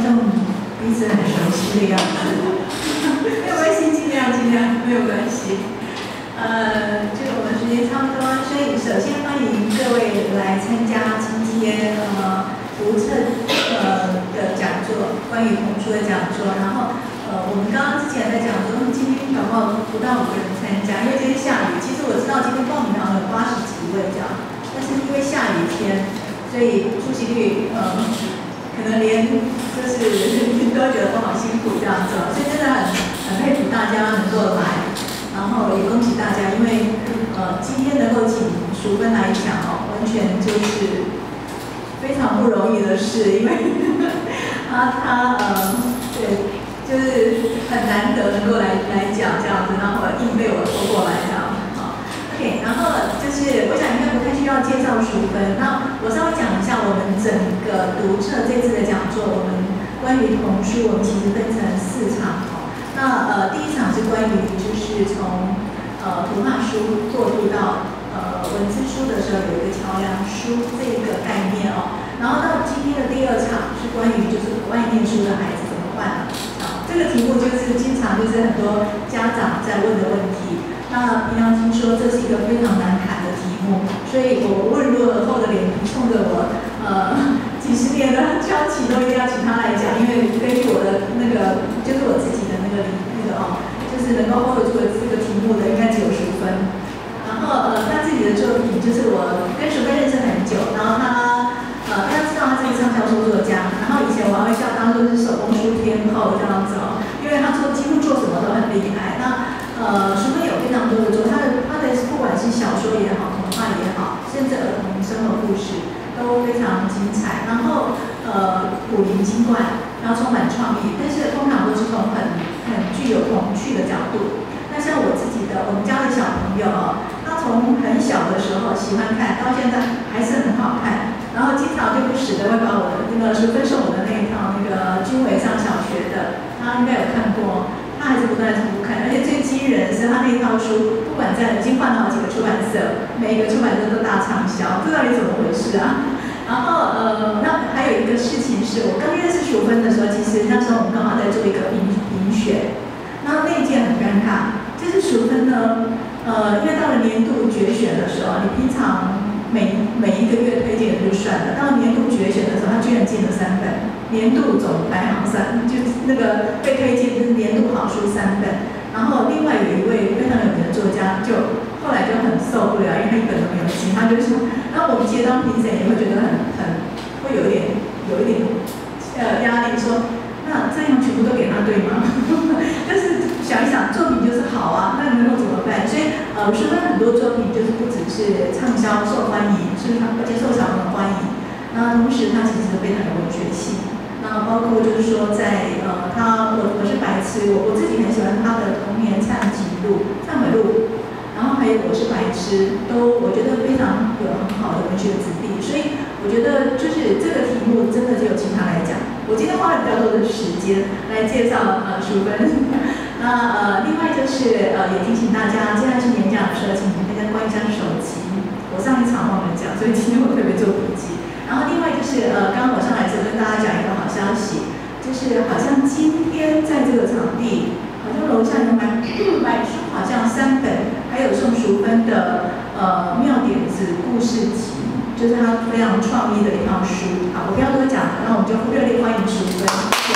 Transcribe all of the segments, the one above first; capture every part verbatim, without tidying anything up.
众彼此很熟悉的样子，没有关系，尽量尽量没有关系。呃，这个我们时间差不多，所以首先欢迎各位来参加今天呃读册呃的讲座，关于童书的讲座。然后呃，我们刚刚之前在讲说，今天搞不好不到五个人参加，因为今天下雨。其实我知道今天报名好像有八十几位这样，但是因为下雨天，所以出席率呃。可能连就是都觉得我好辛苦这样子，所以真的很很佩服大家能够来，然后也恭喜大家，因为呃今天能够请淑芬来讲哦，完全就是非常不容易的事，因为他他呃对，就是很难得能够来来讲这样子，然后硬被我拖过来这样。OK， 然后就是我想应该不太需要介绍淑芬，那我稍微讲一下我们整个读册这次的讲座，我们关于童书，我们其实分成四场哦。那呃第一场是关于就是从呃图画书过渡到呃文字书的时候有一个桥梁书这个概念哦，然后到今天的第二场是关于就是不爱念书的孩子怎么办啊？这个题目就是经常就是很多家长在问的问题。那平常听说这是一个非常难谈的题目，所以我问若而后的脸皮冲着我，呃，几十年的交情都一定要请他来讲，因为根据我的那个，就是我自己的那个那个哦，就是能够 hold 住这个题目的，应该只有淑芬。然后呃，他自己的作品就是我跟淑芬认识很久，然后他呃，大家知道他是一个畅销书作家，然后以前我还会叫他说是手工书天后这样子哦，因为他做几乎做什么都很厉害。那呃，淑芬有非常多的作，他的他的不管是小说也好，童话也好，甚至儿童生活故事都非常精彩。然后呃，古灵精怪，然后充满创意，但是通常都是从很很具有童趣的角度。那像我自己的，我们家的小朋友哦，他从很小的时候喜欢看，到现在还是很好看。然后经常就不时的会把我的那个淑芬送我的那一套那个军委上小学的，他应该有看过。他还是不断重复看，而且最惊人的是他那套书，不管在已经换了好几个出版社，每一个出版社都大畅销，这到底怎么回事啊？然后呃，那还有一个事情是我刚认识淑芬的时候，其实那时候我们刚好在做一个评评选，然后那一件很尴尬，就是淑芬呢，呃，因为到了年度决选的时候，你平常每每一个月推荐就算了，到年度决选的时候，他居然进了三本。年度总排行三，就是那个被推荐就是年度好书三本，然后另外有一位非常有名的作家，就后来就很受不了，因为他一本都没有进，他就说，然后我们其实当评审也会觉得很很会有一点有一点呃压力，说那这样全部都给他对吗？但是想一想，作品就是好啊，那能够怎么办？所以呃，淑芬很多作品就是不只是畅销受欢迎，是而且受小朋友欢迎，那同时他其实非常有文学性。那包括就是说在，在呃，他我我是白痴，我我自己很喜欢他的童年忏记录、忏悔录，然后还有我是白痴，都我觉得非常有很好的文学质地，所以我觉得就是这个题目真的只有请他来讲。我今天花了比较多的时间来介绍呃淑芬，那呃另外就是呃也提醒大家，接下来是演讲的时候，请大家关一下手机。我上一场忘了讲，所以今天我特别做笔记。然后另外就是呃，刚刚我上来时跟大家讲一个好消息，就是好像今天在这个场地，好像楼下有买买书，好像三本，还有送淑芬的呃妙点子故事集，就是他非常创意的一套书。好，我不要多讲了，那我们就热烈欢迎淑芬。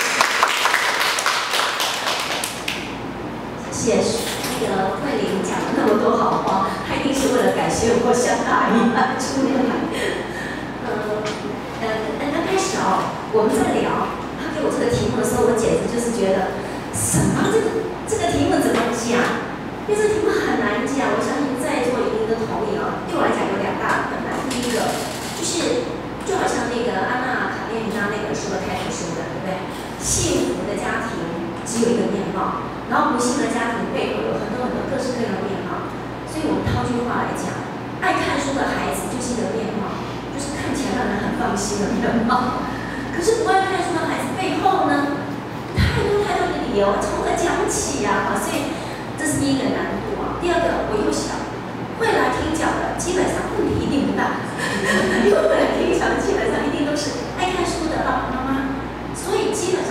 谢谢那个慧玲讲了那么多好话，她一定是为了感谢我像大姨妈出来。呃呃，刚开始哦，我们在聊，他给我这个题目的时候，我简直就是觉得，什么这个这个题目怎么讲？因为这个题目很难讲，我相信在座一定都同意哦。对我来讲有两大困难，第一个就是就好像那个安娜卡列尼娜那本书的开头说的，对不对？幸福的家庭只有一个面貌，然后不幸的家庭背后有很多很多各式各样的面貌。所以我们套句话来讲，爱看书的孩子就是一个面貌。就是看起来让人很放心的面貌，可是不爱看书的孩子背后呢，太多太多的理由，从何讲起呀、啊？所以这是第一个难度啊。第二个，我又想，会来听讲的基本上问题一定不大，因为会来听讲的基本上一定都是爱看书的爸爸妈妈，所以基本上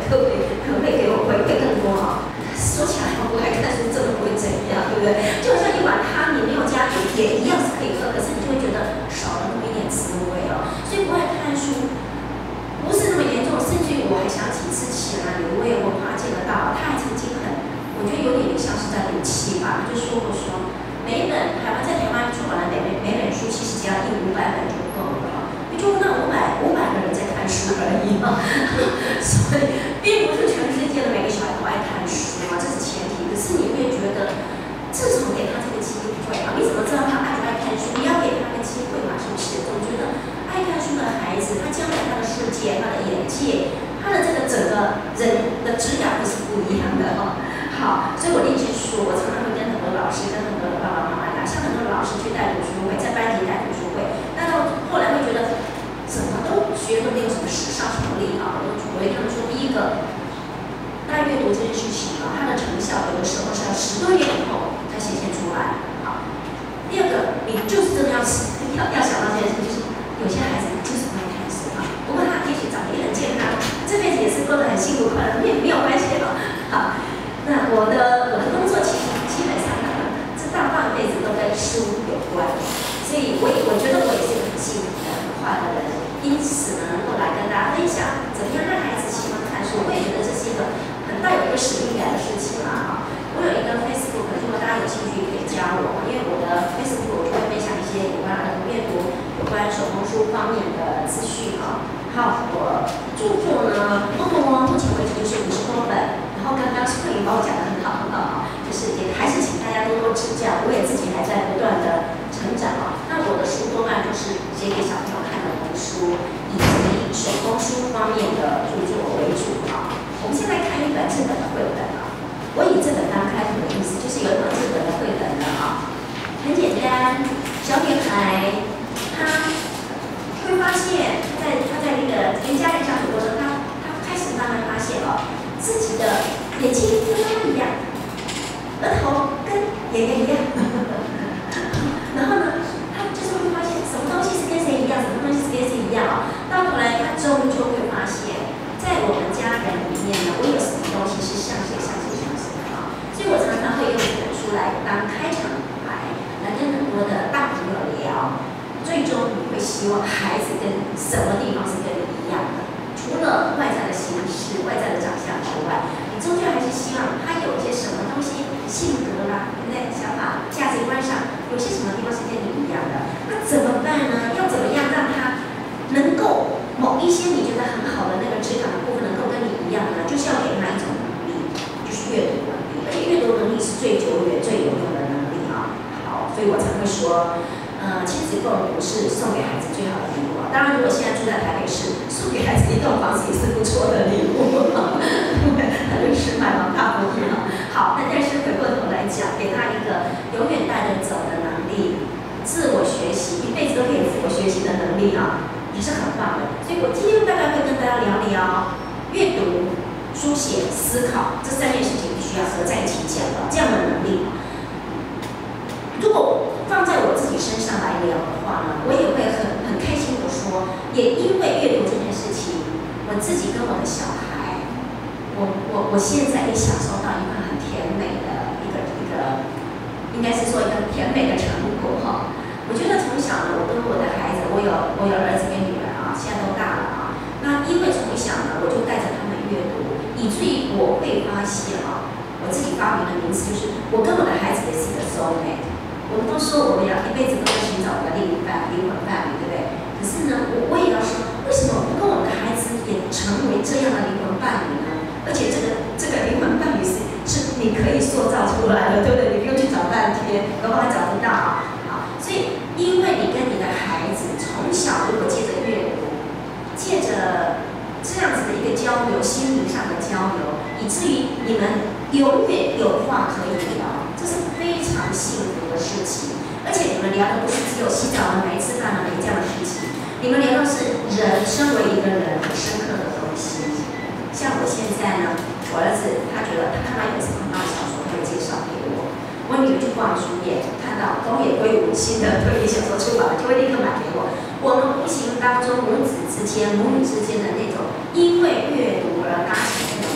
各位可不可以给我回馈更多啊？说起来不爱看书真的不会怎样，对不对？就像一碗汤，你没有加盐也一样是可以喝，可是你就会觉得少了那么一点滋味哦。所以不爱看书不是那么严重，甚至于我还想起之前啊，有一位文化界的大佬，他还曾经很，我觉得有点像是在赌气吧，他就说过说，每一本台湾在台湾出版的每每每本书，其实只要印五百本就够了。就那五百五百个人在看书而已嘛，所以并不是全世界的每个小孩都爱看书啊，这是前提。可是你会觉得，至少给他这个机会啊，你怎么知道他爱不爱看书？你要给他个机会嘛，是不是？总觉得爱看书的孩子，他将来他的世界、他的眼界、他的这个整个人的质感会是不一样的哈、哦。好，所以我一直说，我常常会跟很多老师、跟很多的爸爸妈妈讲，像很多老师去带读书会，在班级带读书会，那到后来会觉得。怎么都学都没有什么时尚成力啊！我都我会跟他们说，第一个，大阅读这件事情啊，它的成效有的时候是要十多年以后才显现出来。好，第二个，你就是真的要要要想到这件事，就是有些孩子就是不爱看书啊，不过他也许长得也很健康，这辈子也是过得很幸福快乐，没没有关系啊。好，那我的我的工作其实基本上呢，这大半辈子都跟书有关，所以我也我觉得我也是很幸福的、很快乐的人。因此呢，能够来跟大家分享怎么样让孩子喜欢看书，我也觉得这是一个很带有一个使命感的事情啦哈。我有一个 Facebook， 如果大家有兴趣可以加我，因为我的 Facebook 我就会分享一些有关儿童阅读、有关手工书方面的资讯哈。好，我著作呢，多多目前为止就是五十多本，然后刚刚慧玲帮我讲的很好很好啊，就是也还是请大家多多指教，我也自己还在不断的成长啊。那我的书多半就是写给小朋友看的书以及手工书方面的著作为主啊。我们先来看一本日本的绘本啊。我以这本当开头的意思，就是有一本日本的绘本的啊，很简单，小女孩她会发现，在她在那个跟家人相处过程中，她她开始慢慢发现哦，自己的眼睛跟妈妈一样，额头跟爷爷一样，然后呢？就是会发现什么东西是跟谁一样，什么东西是跟谁一样啊？到头来，他终究会发现，在我们家人里面呢，我有什么东西是像谁、像谁、像谁啊？所以我常常会用这本书来当开场白，来跟很多的大朋友聊。最终，你会希望孩子跟什么地方是跟你一样的？除了外在的形式、外在的长相之外，你终究还是希望他有一些什么东西，性格啦、对不对？想法、价值观上有些什么地方是跟你一样的？那怎么办呢？要怎么样让他能够某一些你觉得很好的那个质感的部分能够跟你一样呢？就是要给他一种能力，就是阅读能力，而且阅读能力是最久远、最有用的能力啊。好，所以我才会说。呃，亲子共读是送给孩子最好的礼物啊！当然，如果现在住在台北市，送给孩子一栋房子也是不错的礼物，因为那就是买房大不易啊。好，那但是回过头来讲，给他一个永远带着走的能力，自我学习，一辈子都可以自我学习的能力啊，也是很棒的。所以我今天大概会跟大家聊聊阅读、书写、思考这三件事情必须要合在一起讲的这样的能力。如果放在我自己身上来聊的话呢，我也会很很开心的说，也因为阅读这件事情，我自己跟我的小孩，我我我现在也享受到一个很甜美的一个一个，应该是说一个甜美的成果哈。我觉得从小呢，我跟我的孩子，我有我有儿子跟女儿啊，现在都大了啊。那因为从小呢，我就带着他们阅读，以至于我会发现啊，我自己发明的名词就是，我跟我的孩子也是一个 soul mate。我们都说我们要一辈子都在寻找我的另一半、灵魂伴侣，对不对？可是呢，我我也要说，为什么不跟我们的孩子也成为这样的灵魂伴侣呢？而且这个这个灵魂伴侣是是你可以塑造出来的，对不对？你不用去找半天，搞不好还找不到啊。好，所以因为你跟你的孩子从小如果借着阅读，借着这样子的一个交流，心灵上的交流，以至于你们永远有话可以聊，这是非常幸福的事情。而且你们聊的不是只有洗澡了没、吃饭了没这样的事情，你们聊的是人身为一个人很深刻的东西。像我现在呢，我儿子他觉得他看到一本什么很棒的小说，他会介绍给我。我女儿去逛书店，看到东野圭吾新的推理小说出版了，就会立刻买给我。我们无形当中母子之间、母女之间的那种因为阅读而搭起的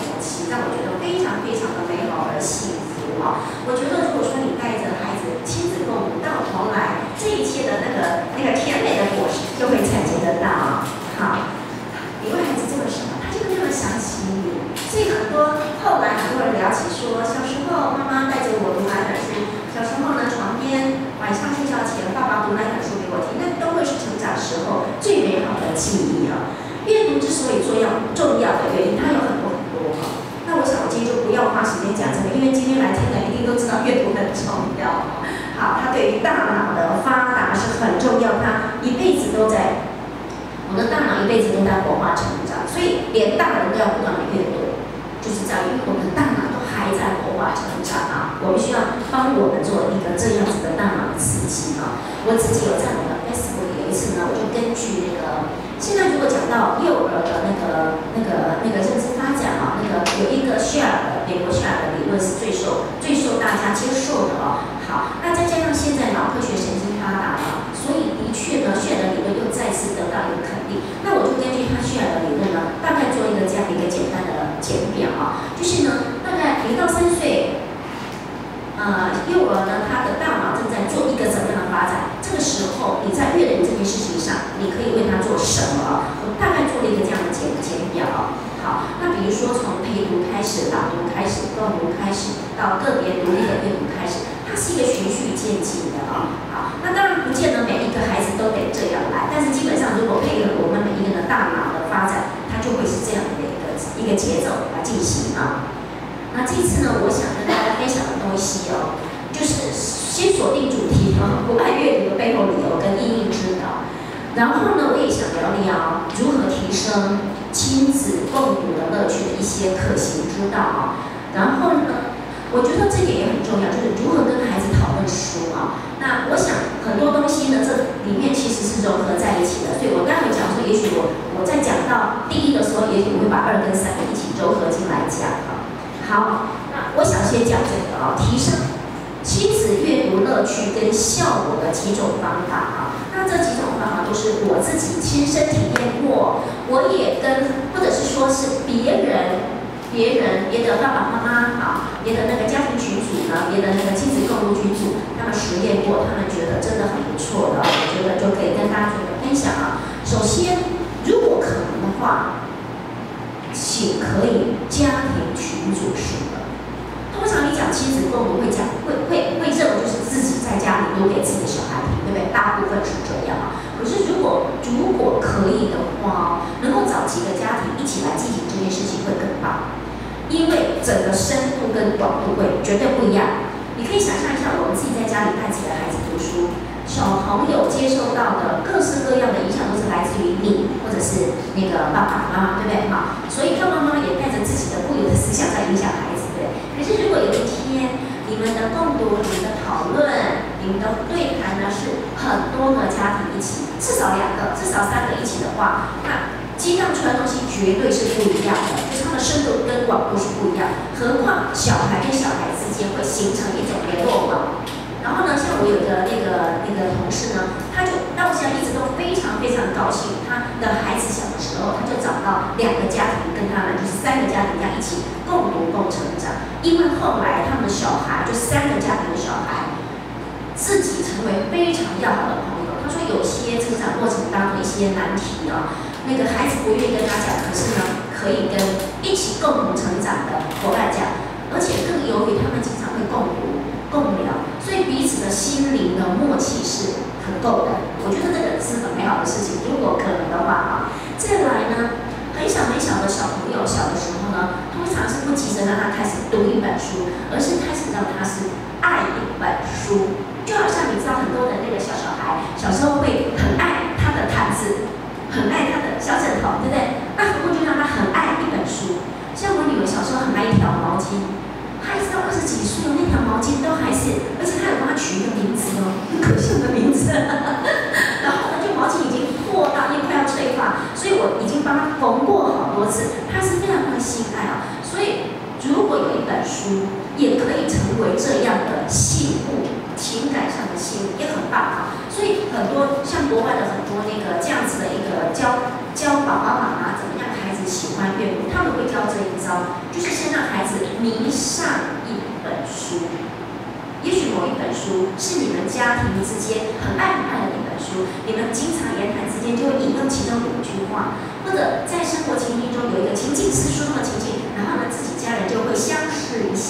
说，小时候妈妈带着我读哪本书，小时候呢床边晚上睡觉前爸爸读那本书给我听，那都会是成长时候最美好的记忆啊。阅读之所以重要重要的原因，它有很多很多哈。那我想我今天就不要花时间讲这个，因为今天来听的一定都知道阅读很重要。好，它对于大脑的发达是很重要，它一辈子都在，我的大脑一辈子都在活化成长，所以连大人都要不断的阅读，就是这样，因为我们的大脑都还在活化成长啊，我们需要帮我们做一个这样子的大脑的刺激啊。我自己有在我的 Facebook 有一次呢，我就根据那个，现在如果讲到幼儿的那个那个那个认知发展啊，那个有一个 share 的美国 share 的理论是最受最受大家接受的哦。好，那再加上现在脑科学神经发达了，所以的确呢 share 的理论又再次得到一个肯定。那我就根据他 share 的理论呢，大概做一个这样的一个简单的简表啊，就是呢，大概零到三岁。呃，幼儿呢，他的大脑正在做一个怎么样的发展？这个时候，你在阅读这件事情上，你可以为他做什么？我大概做了一个这样的简简表。好，那比如说从陪读开始、朗读开始、共读开始，到个别独立的阅读开始，它是一个循序渐进的啊。好，那当然不见得每一个孩子都得这样来，但是基本上如果配合我们每一个人的大脑的发展，它就会是这样的一个一个节奏来进行啊。那这次呢，我想跟大家分享的东西哦，就是先锁定主题哦，不爱阅读的背后理由跟因应之道。然后呢，我也想聊聊如何提升亲子共读的乐趣的一些可行之道啊。然后呢，我觉得这点也很重要，就是如何跟孩子讨论书啊。那我想很多东西呢，这里面其实是融合在一起的，所以我待会讲说，也许我我在讲到第一的时候，也许我会把二跟三一起糅合进来讲啊。好，那我想先讲这个啊，提升亲子阅读乐趣跟效果的几种方法啊。那这几种方法都是我自己亲身体验过，我也跟或者是说是别人、别人、别的爸爸妈妈啊，别的那个家庭群组呢，别的那个亲子共读群组，他们实验过，他们觉得真的很不错的，我觉得就可以跟大家做个分享啊。首先，如果可能的话，请可以家庭群组式的。通常你讲亲子共读会讲会会会认为就是自己在家里读给自己的小孩听，对不对？大部分是这样啊。可是如果如果可以的话，能够找几个家庭一起来进行这件事情会更棒，因为整个深度跟广度会绝对不一样。你可以想象一下，我们自己在家里带自己的孩子读书，小朋友接受到的各式各样的影响都是来自于你或者是那个爸爸妈妈，对不对？好，所以爸爸妈妈也带着自己的固有的思想在影响孩子，对。可是如果有一天你们的共读、你们的讨论、你们的对谈呢是很多个家庭一起，至少两个、至少三个一起的话，那激荡出来的东西绝对是不一样的，就是它的深度跟广度是不一样。何况小孩跟小孩之间会形成一种联络网。然后呢，像我有个那个那个同事呢，他就到现在一直都非常非常高兴，他的孩子小的时候，他就找到两个家庭跟他们就是三个家庭这样一起共读共成长。因为后来他们的小孩就三个家庭的小孩自己成为非常要好的朋友。他说有些成长过程当中一些难题啊，那个孩子不愿意跟他讲，可是呢，可以跟一起共同成长的伙伴讲，而且更由于他们经常会共读。共聊，所以彼此的心灵的默契是很够的。我觉得这个是很美好的事情。如果可能的话啊，再来呢，很小很小的小朋友小的时候呢，通常是不急着让他开始读一本书，而是开始让他是爱一本书。就好像你知道很多的那个小小孩，小时候会很爱他的毯子，很爱他的小枕头，对不对？那何不就让他很爱一本书？像我女儿小时候很爱一条毛巾。他一直到二十几岁哦，那条毛巾都还是，而且他有帮他取一个名字哦，很可笑的名字。然后呢，就毛巾已经破到，因为快要催化，所以我已经帮他缝过好多次。他是非常的心爱啊，所以如果有一本书，也可以成为这样的信物，情感上的信物也很棒啊。所以很多像国外的很多那个这样子的一个教教爸爸妈妈怎么样孩子喜欢阅读，他们会教这一招，就是先让孩子迷上一本书。也许某一本书是你们家庭之间很爱很爱的一本书，你们经常言谈之间就会引用其中有一句话，或者在生活情境中有一个情境是书中的情境，然后呢自己家人就会相视一笑。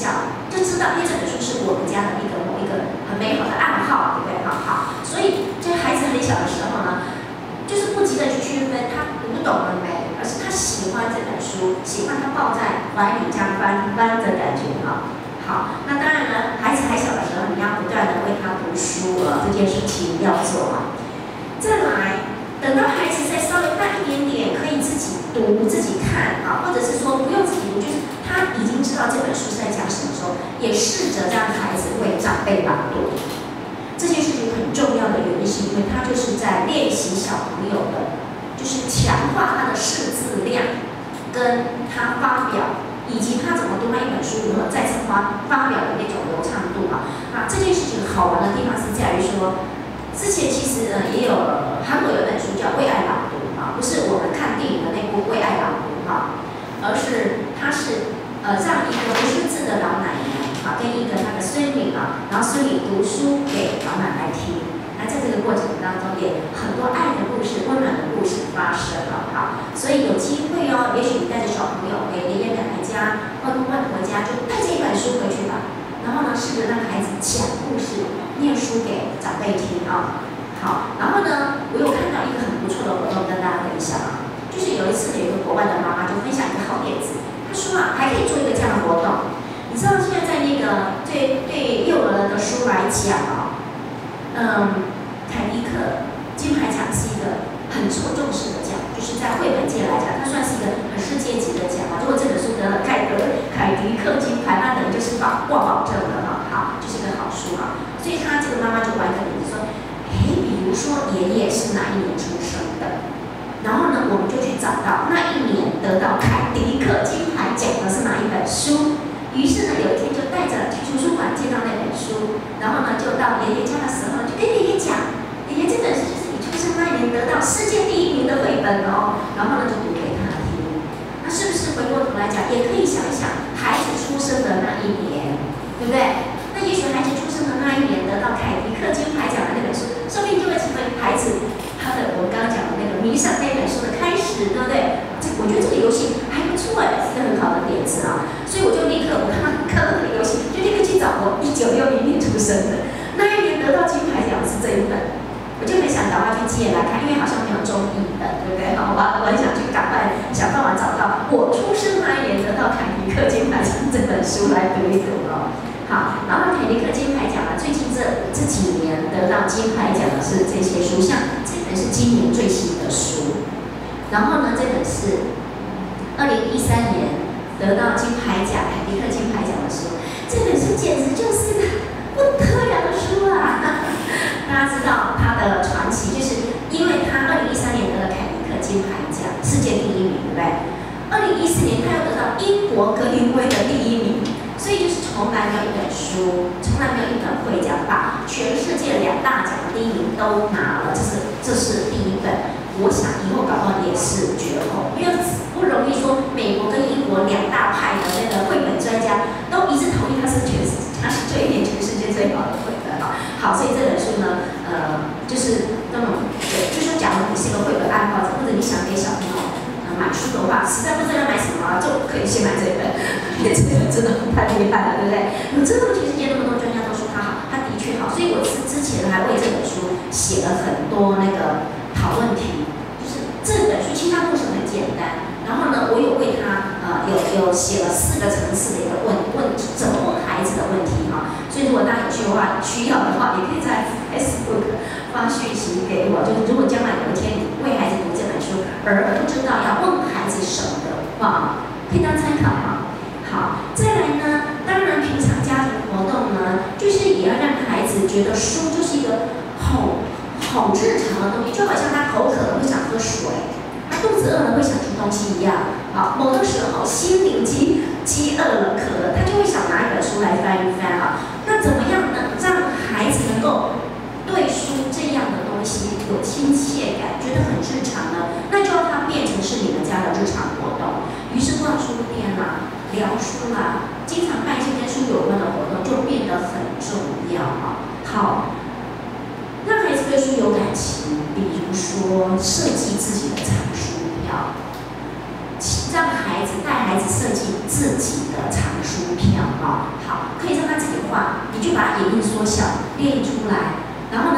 笑，就知道因为这本书是我们家的一个某一个很美好的暗号，对不对？好好，所以这孩子很小的时候呢，就是不急着去区分他读懂了没，而是他喜欢这本书，喜欢他抱在怀里这样翻翻的感觉哈。好，那当然呢，孩子还小的时候，你要不断的为他读书啊，这件事情要做啊。再来，等到孩子再稍微大一点点，可以自己读、自己看啊，或者是说不用自己读，就是他已经知道这本书是在讲什么时候，也试着让孩子为长辈朗读。这件事情很重要的原因，是因为他就是在练习小朋友的，就是强化他的识字量，跟他发表。以及他怎么读完一本书，如何再次发发表的那种流畅度啊，啊，这件事情好玩的地方是在于说，之前其实呢也有韩国有一本书叫《为爱朗读》啊，不是我们看电影的那部《为爱朗读》哈，而是它是呃让一个不识字的老奶奶啊跟一个她的孙女啊，然后孙女读书给老奶奶听。那在这个过程当中，也很多爱的故事、温暖的故事发生了哈。所以有机会哦，也许你带着小朋友给爷爷奶奶家、外公外婆家，就带着一本书回去吧。然后呢，试着让孩子讲故事、念书给长辈听啊。好，然后呢，我有看到一个很不错的活动跟大家分享啊，就是有一次有一个国外的妈妈就分享一个好点子，她说啊，还可以做一个这样的活动。你知道现在在那个对对幼儿的书来讲啊，嗯。凯迪克金牌奖是一个很受重视的奖，就是在绘本界来讲，它算是一个很世界级的奖啊。如果这本书得了凯德凯迪克金牌，那等于就是保挂保证了哈，好，就是一个好书啊。所以他这个妈妈就玩一个点子说，哎，比如说爷爷是哪一年出生的，然后呢，我们就去找到那一年得到凯迪克金牌奖的是哪一本书。于是呢，有一天就带着去图书馆借到那本书，然后呢，就到爷爷家的时候，就跟爷爷讲。爷爷，这本书就是你出生那一年得到世界第一名的绘本哦，然后呢就读给他听。那是不是回过头来讲，也可以想一想孩子出生的那一年，对不对？那也许孩子出生的那一年得到凯迪克金牌奖的那本书，说不定就会成为孩子他的我们刚刚讲的那个迷上那本书的开始，对不对？这我觉得这个游戏还不错哎，是个很好的点子啊。所以我就立刻我看到看到这个游戏，就立刻去找我一九六零年出生的那一年得到金牌奖是这一本。我就很想赶快去借来看，因为好像没有中译本，对不对？好，我我很想去赶快想办法找到我出生那一年得到凯迪克金牌奖这本书来读一读哦。好，然后凯迪克金牌奖呢，最近这这几年得到金牌奖的是这些书，像这本是今年最新的书，然后呢，这本是二零一三年得到金牌奖凯迪克金牌奖的书，这本书简直就是个不得了的书啊！大家知道他的传奇，就是因为他二零一三年得了凯迪克金牌奖，世界第一名，对不对？二零一四年他又得到英国格林威的第一名，所以就是从来没有一本书，从来没有一本绘奖把全世界两大奖的第一名都拿了，这是这是第一本。我想以后搞不好也是绝后，因为不容易说美国跟英国两大派的那个绘本专家都一致同意他是全他是最演全世界最好的绘本啊。好，所以这本书呢，呃，就是那种，对，就是假如你是一个绘本爱好者，或者你想给小朋友呃买书的话，实在不知道要买什么，就可以先买这本，因为这本真的太厉害了，对不对？我真的全世界那么多专家都说它好，它的确好，所以我之之前还为这本书写了很多那个讨论题，就是这本书其实它故事很简单，然后呢，我有为它呃有有写了四个层次的一个问问怎么问孩子的问题哈。所以如果大家有需要的话，需要的话，也可以在 Facebook 发讯息给我。就是如果将来有一天你为孩子读这本书，而不知道要问孩子什么的话，可以当参考哈。好，再来呢，当然平常家庭活动呢，就是也要让孩子觉得书就是一个好好日常的东西，就好像他口渴了会想喝水，他肚子饿了会想吃东西一样。好，某个时候心灵饥饥饿了、渴了，他就会想拿一本书来翻一翻啊。那怎么样呢？让孩子能够对书这样的东西有亲切感，觉得很日常呢？那就要它变成是你们家的日常活动。于是逛书店啦、聊书啦，经常办一些跟书有关的活动，就变得很重要啊。好，让孩子对书有感情，比如说设计自己的藏书票。让孩子带孩子设计自己的藏书票啊，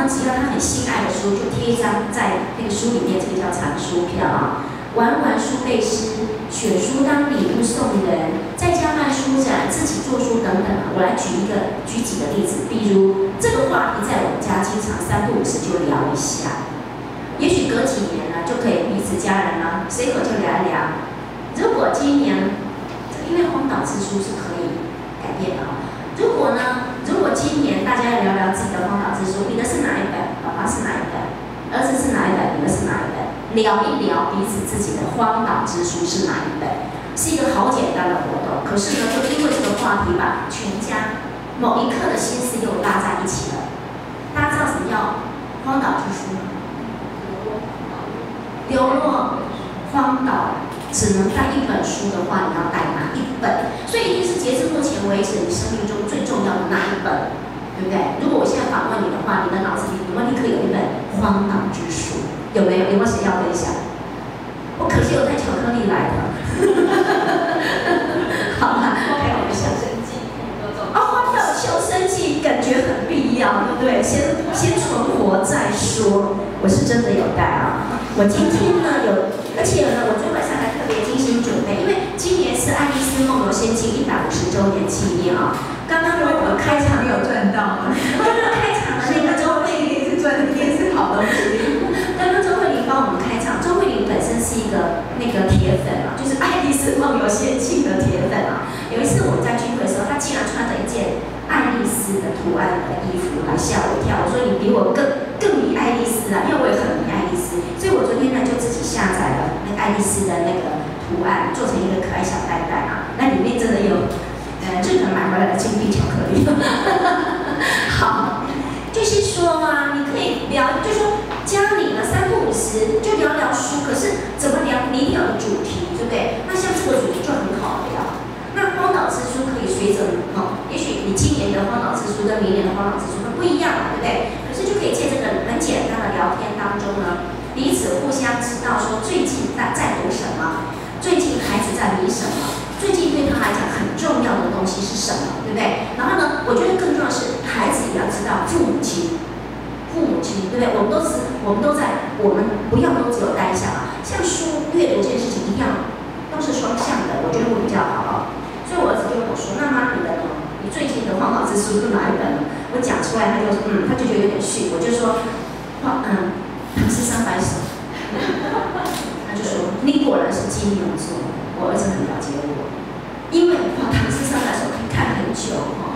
呢，只要他很心爱的书，就贴一张在那个书里面，这个叫藏书票啊。玩玩书背诗，选书当礼物送人，在家办书展，自己做书等等啊。我来举一个，举几个例子，比如这个话题在我们家经常三不五时就聊一下，也许隔几年呢，就可以彼此家人呢随口就聊一聊。如果今年，因为荒岛之书是可以改变的啊。如果呢，如果今年大家聊聊自己的荒岛之书，你的是哪一本？爸爸是哪一本？儿子是哪一本？你们是哪一本？聊一聊彼此自己的荒岛之书是哪一本，是一个好简单的活动。可是呢，就因为这个话题把全家某一刻的心思又拉在一起了。大家知道什么叫荒岛之书吗？流落荒岛，只能带一本书的话，你要带哪一本？所以一定是截至目前为止你生命中最重要的那一本，对不对？如果我现在反问你的话，你的脑子里有没有立刻有一本荒岛之书？有没有？有没有谁要分享？我可是有带巧克力来的。好啦，还有我们小生计，哦，荒岛求生计感觉很必要，对不对？先先存活再说。我是真的有带啊。我今天呢有，而且呢，我昨晚上还特别精心准备，因为今年是《爱丽丝梦游仙境》一百五十周年纪念啊。刚刚我们开场没有赚到， 刚刚开场的那个周慧玲是赚的，一定是好东西。 刚刚周慧玲帮我们开场，周慧玲本身是一个那个铁粉啊，就是《爱丽丝梦游仙境》的铁粉啊。有一次我们在聚会的时候，她竟然穿着一件爱丽丝的图案的衣服来吓我一跳。我说你比我更更迷爱丽丝啊，因为我也很迷爱丽丝，所以我昨天呢就自己下载了那个爱丽丝的那个图案，做成一个可爱小袋袋啊。那里面真的有，呃，这个买回来的金币巧克力。好，就是说啊，你可以聊，就说家里呢三不五时就聊聊书，可是怎么聊，你一定要有主题，对不对？那像这个主题就很好聊。那荒岛之书可以随着哦，也许你今年的荒岛之书跟明年的荒岛之书会不一样，对不对？可是就可以借这个很简单的聊天当中呢，彼此互相知道说最近在在读什么，最近孩子在迷什么，最近对他来讲很重要的东西是什么，对不对？然后呢，我觉得更重要的是孩子也要知道父母亲，父母亲，对不对？我们都是，我们都在，我们不要都只有单向啊，像书阅读这件事情一样，都是双向的，我觉得会比较好。所以我儿子就跟我说：“那妈，你的呢？你最近的荒岛之书是哪一本呢？”我讲出来，他就嗯，他就觉得有点逊。我就说：“哇，嗯，唐诗三百首。”他就说：“你果然是金牛座。”我儿子很了解我，因为哇，唐诗三百首可以看很久哈。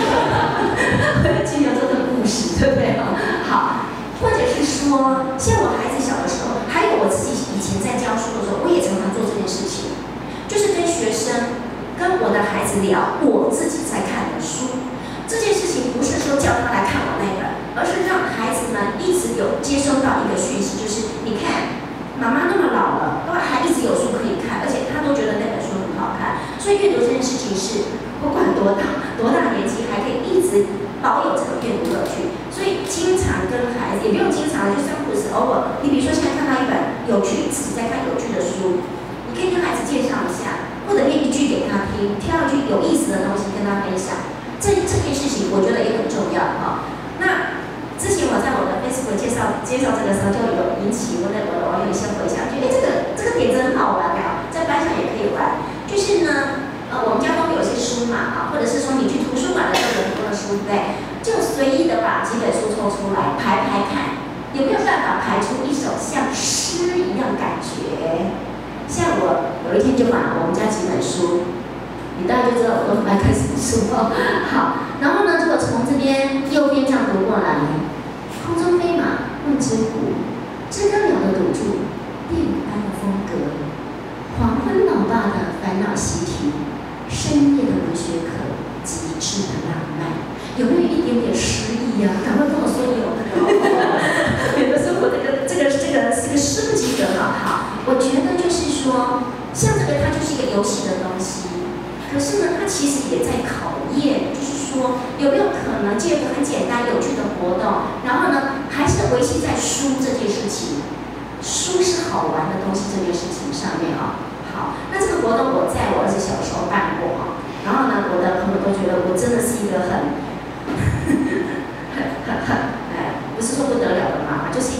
金牛座的故事，对不对？好，或者是说，像我孩子小的时候，还有我自己以前在教书的时候，我也常常做这件事情，就是跟学生。跟我的孩子聊我自己在看的书，这件事情不是说叫他来看我那本，而是让孩子们一直有接收到一个讯息，就是你看妈妈那么老了，都还一直有书可以看，而且他都觉得那本书很好看。所以阅读这件事情是不管多大多大年纪，还可以一直保有这个阅读乐趣。所以经常跟孩子，也不用经常，就三不五时偶尔，你比如说现在看到一本有趣，自己在看有趣的书，你可以跟孩子介绍一下。或者念一句给他听，挑一句有意思的东西跟他分享，这这件事情我觉得也很重要哈。那之前我在我的 Facebook 介绍介绍这个时候，就有引起我的我的网友一些回响，觉得这个这个点子很好玩啊，在班上也可以玩。就是呢，呃，我们家都有些书嘛啊，或者是说你去图书馆的时候有很多的书，对不对？就随意的把几本书抽出来排排看，有没有办法排出一首像诗一样感觉？像我有一天就把我们家几本书，你大概就知道我都爱看什么书哦。好，然后呢，如果从这边右边这样读过来，空中飞马问之谷，知更鸟的赌注，电影般的风格，黄昏老爸的烦恼习题，深夜的文学课，极致的浪漫，有没有一点点诗意呀、啊？赶快跟我说有。有的时候我这个这个这个这个诗不及格哈。好，我觉得就是说，像这个它就是一个游戏的东西，可是呢，它其实也在考验，就是说有没有可能借一个很简单有趣的活动，然后呢，还是维系在书这件事情，书是好玩的东西这件事情上面啊。好，那这个活动我在我儿子小时候办过啊，然后呢，我的朋友都觉得我真的是一个很很很很哎，不是说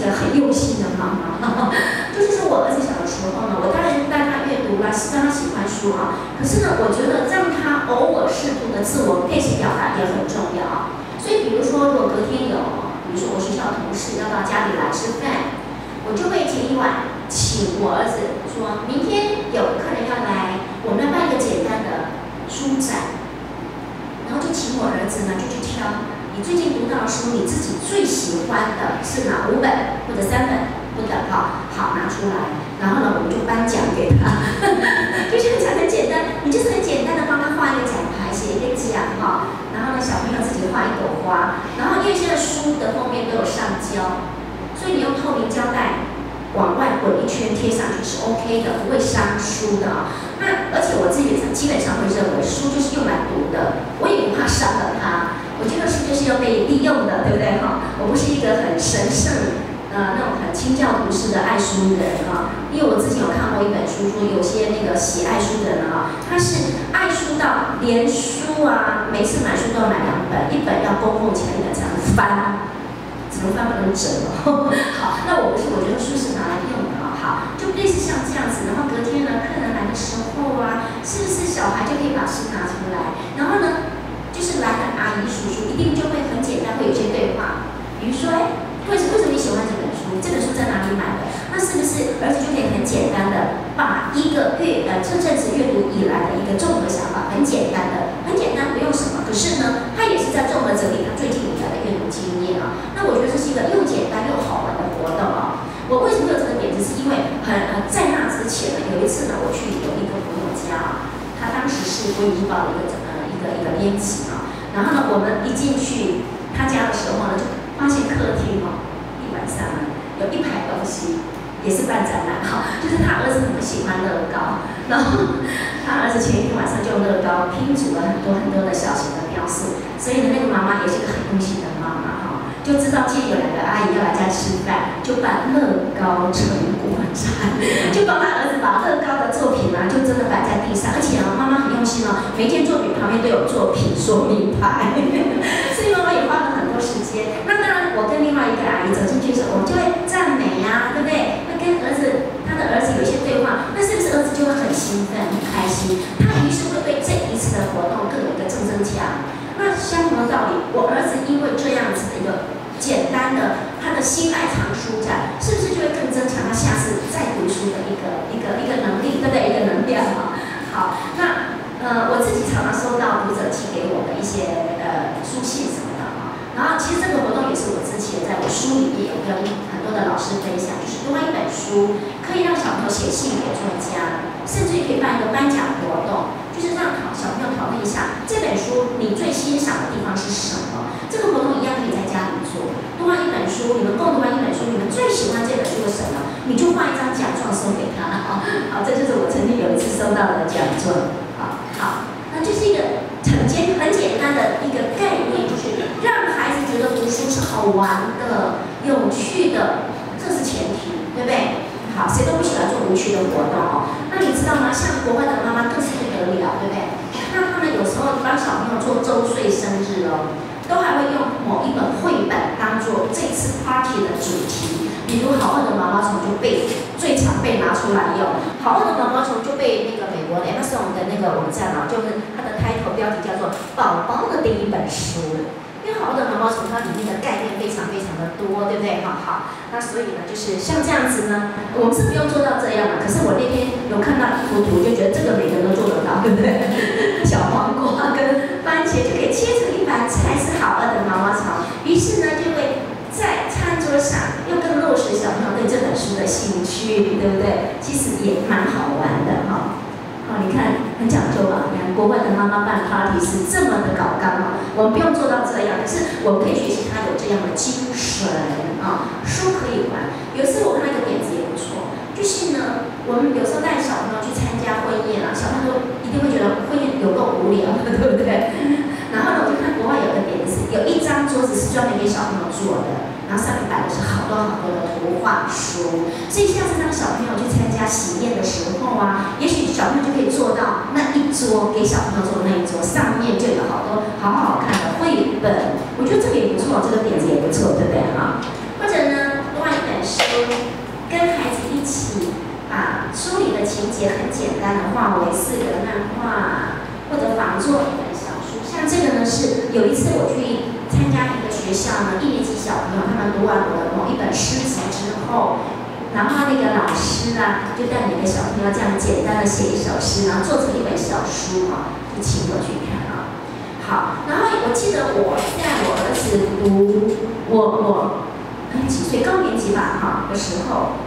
个很用心的妈妈。就是说我儿子小的时候呢，我当然带他阅读啦，让他喜欢书啊。可是呢，我觉得让他偶尔适度的自我练习表达也很重要。所以比如说，如果隔天有，比如说我学校的同事要到家里来吃饭，我就会前一晚请我儿子说，明天有客人要来，我们要办一个简单的书展，然后就请我儿子呢就去挑。你最近读到的书，你自己最喜欢的是哪五本或者三本不等哈？好，拿出来，然后呢，我们就颁奖给他，就是讲很简单，你就是很简单的帮他画一个奖牌，写一个奖哈，然后呢，小朋友自己画一朵花，然后因为现在书的封面都有上胶，所以你用透明胶带往外滚一圈贴上去是 OK 的，不会伤书的啊。那而且我自己基本上会认为书就是用来读的，我也不怕伤了它。我觉得书就是要被利用的，对不对哈？我不是一个很神圣，呃，那种很清教徒式的爱书的人哈。因为我之前有看过一本书，说有些那个喜爱书的人啊，他是爱书到连书啊，每次买书都要买两本，一本要供奉起来，一本才能翻，怎么翻不能整哦。好，那我不是，我觉得书是拿来用的啊。好，就类似像这样子，然后隔天呢，客人来的时候啊，是不是小孩就可以把书拿出来，然后呢？就是来的阿姨叔叔一定就会很简单，会有些对话，比如说，哎，为什为什么你喜欢这本书？这本书在哪里买的？那是不是儿子就可以很简单的把一个阅呃这阵子阅读以来的一个综合想法，很简单的，很简单，不用什么。可是呢，他也是在综合整理他最近以来的阅读经验啊。那我觉得这是一个又简单又好玩的活动啊。我为什么有这个点子？是因为很呃在那之前呢，有一次呢，我去有一个朋友家啊，他当时是国语日报的一个呃一个一个编辑啊。然后呢，我们一进去他家的时候呢，就发现客厅哦，一晚上呢有一排东西，也是办展览哈，就是他儿子很喜欢乐高，然后他儿子前一天晚上就用乐高拼组了很多很多的小型的雕塑，所以呢，那个妈妈也是个很用心的妈妈哈，就知道今天有两个阿姨要来家吃饭，就办乐高成果展，就帮他儿子把乐高的作品啊，就真的摆在地上，而且啊，妈妈很用心哦，每件作品旁边都有作品说明牌，所以妈妈也花了很多时间。那当然，我跟另外一个阿姨走进去的时候，我就会赞美呀、啊，对不对？会跟儿子，他的儿子有一些对话，那是不是儿子就会很兴奋、很开心？他于是会对这一次的活动更有一个正增强。那相同的道理，我儿子因为这样子的一个简单的他的心爱藏书展，是不是就会更增强他下次再读书的一个一个一个能力，对不对？一个能量哈。好，那。呃，我自己常常收到读者寄给我的一些呃书信什么的哈，然后其实这个活动也是我之前在我书里面有跟很多的老师分享，就是读完一本书可以让小朋友写信给作家，甚至于可以办一个颁奖活动，就是让小朋友讨论一下这本书你最欣赏的地方是什么。这个活动一样可以在家里做，读完一本书，你们共读完一本书，你们最喜欢这本书的什么？你就画一张奖状送给他啊。好，这就是我曾经有一次收到的奖状。好，好，那这是一个很简很简单的一个概念，就是让孩子觉得读书是好玩的、有趣的，这是前提，对不对？好，谁都不喜欢做无趣的活动哦。那你知道吗？像国外的妈妈更是不得了，对不对？那他们有时候帮小朋友做周岁生日哦，都还会用某一本绘本当做这次 party 的主题。比如好饿的毛毛虫就被最常被拿出来用，好饿的毛毛虫就被那个美国的 Amazon 的那个网站啊，就是它的 title 标题叫做“宝宝的第一本书”。因为好饿的毛毛虫它里面的概念非常非常的多，对不对？好好，那所以呢，就是像这样子呢，我们是不用做到这样的。可是我那天有看到一幅图，就觉得这个每个人都做得到，对不对？小黄瓜跟番茄就可以切成一盘菜，是好饿的毛毛虫。于是呢，就会在餐桌上又更落实小朋友对这本书的兴趣，对不对？其实也蛮好玩的哈。哦，你看很讲究吧？你看国外的妈妈办 party 是这么的搞纲哦，我们不用做到这样，可是我们可以学习他有这样的精神啊。书可以玩，有时候我看那个点子也不错，就是呢，我们有时候带小朋友去参加婚宴啊，小朋友一定会觉得婚宴有够无聊，对不对？然后呢，我就看国外有个点子，有一张桌子是专门给小朋友做的。然后上面摆的是好多好多的图画书，所以下次当小朋友去参加喜宴的时候啊，也许小朋友就可以做到那一桌给小朋友做的那一桌上面就有好多好好看的绘本，我觉得这个也不错，这个点子也不错，对不对哈？或者呢，另外一本书，跟孩子一起把书里的情节很简单的化为四个漫画，或者仿作一本小书。像这个呢，是有一次我去参加一个学校呢，一年级小朋友他们读完我的某一本诗集之后，然后那个老师啊，就带每个小朋友这样简单的写一首诗，然后做成一本小书啊，就请我去看啊。好，然后我记得我在我儿子读我我哎几岁高年级吧哈的时候，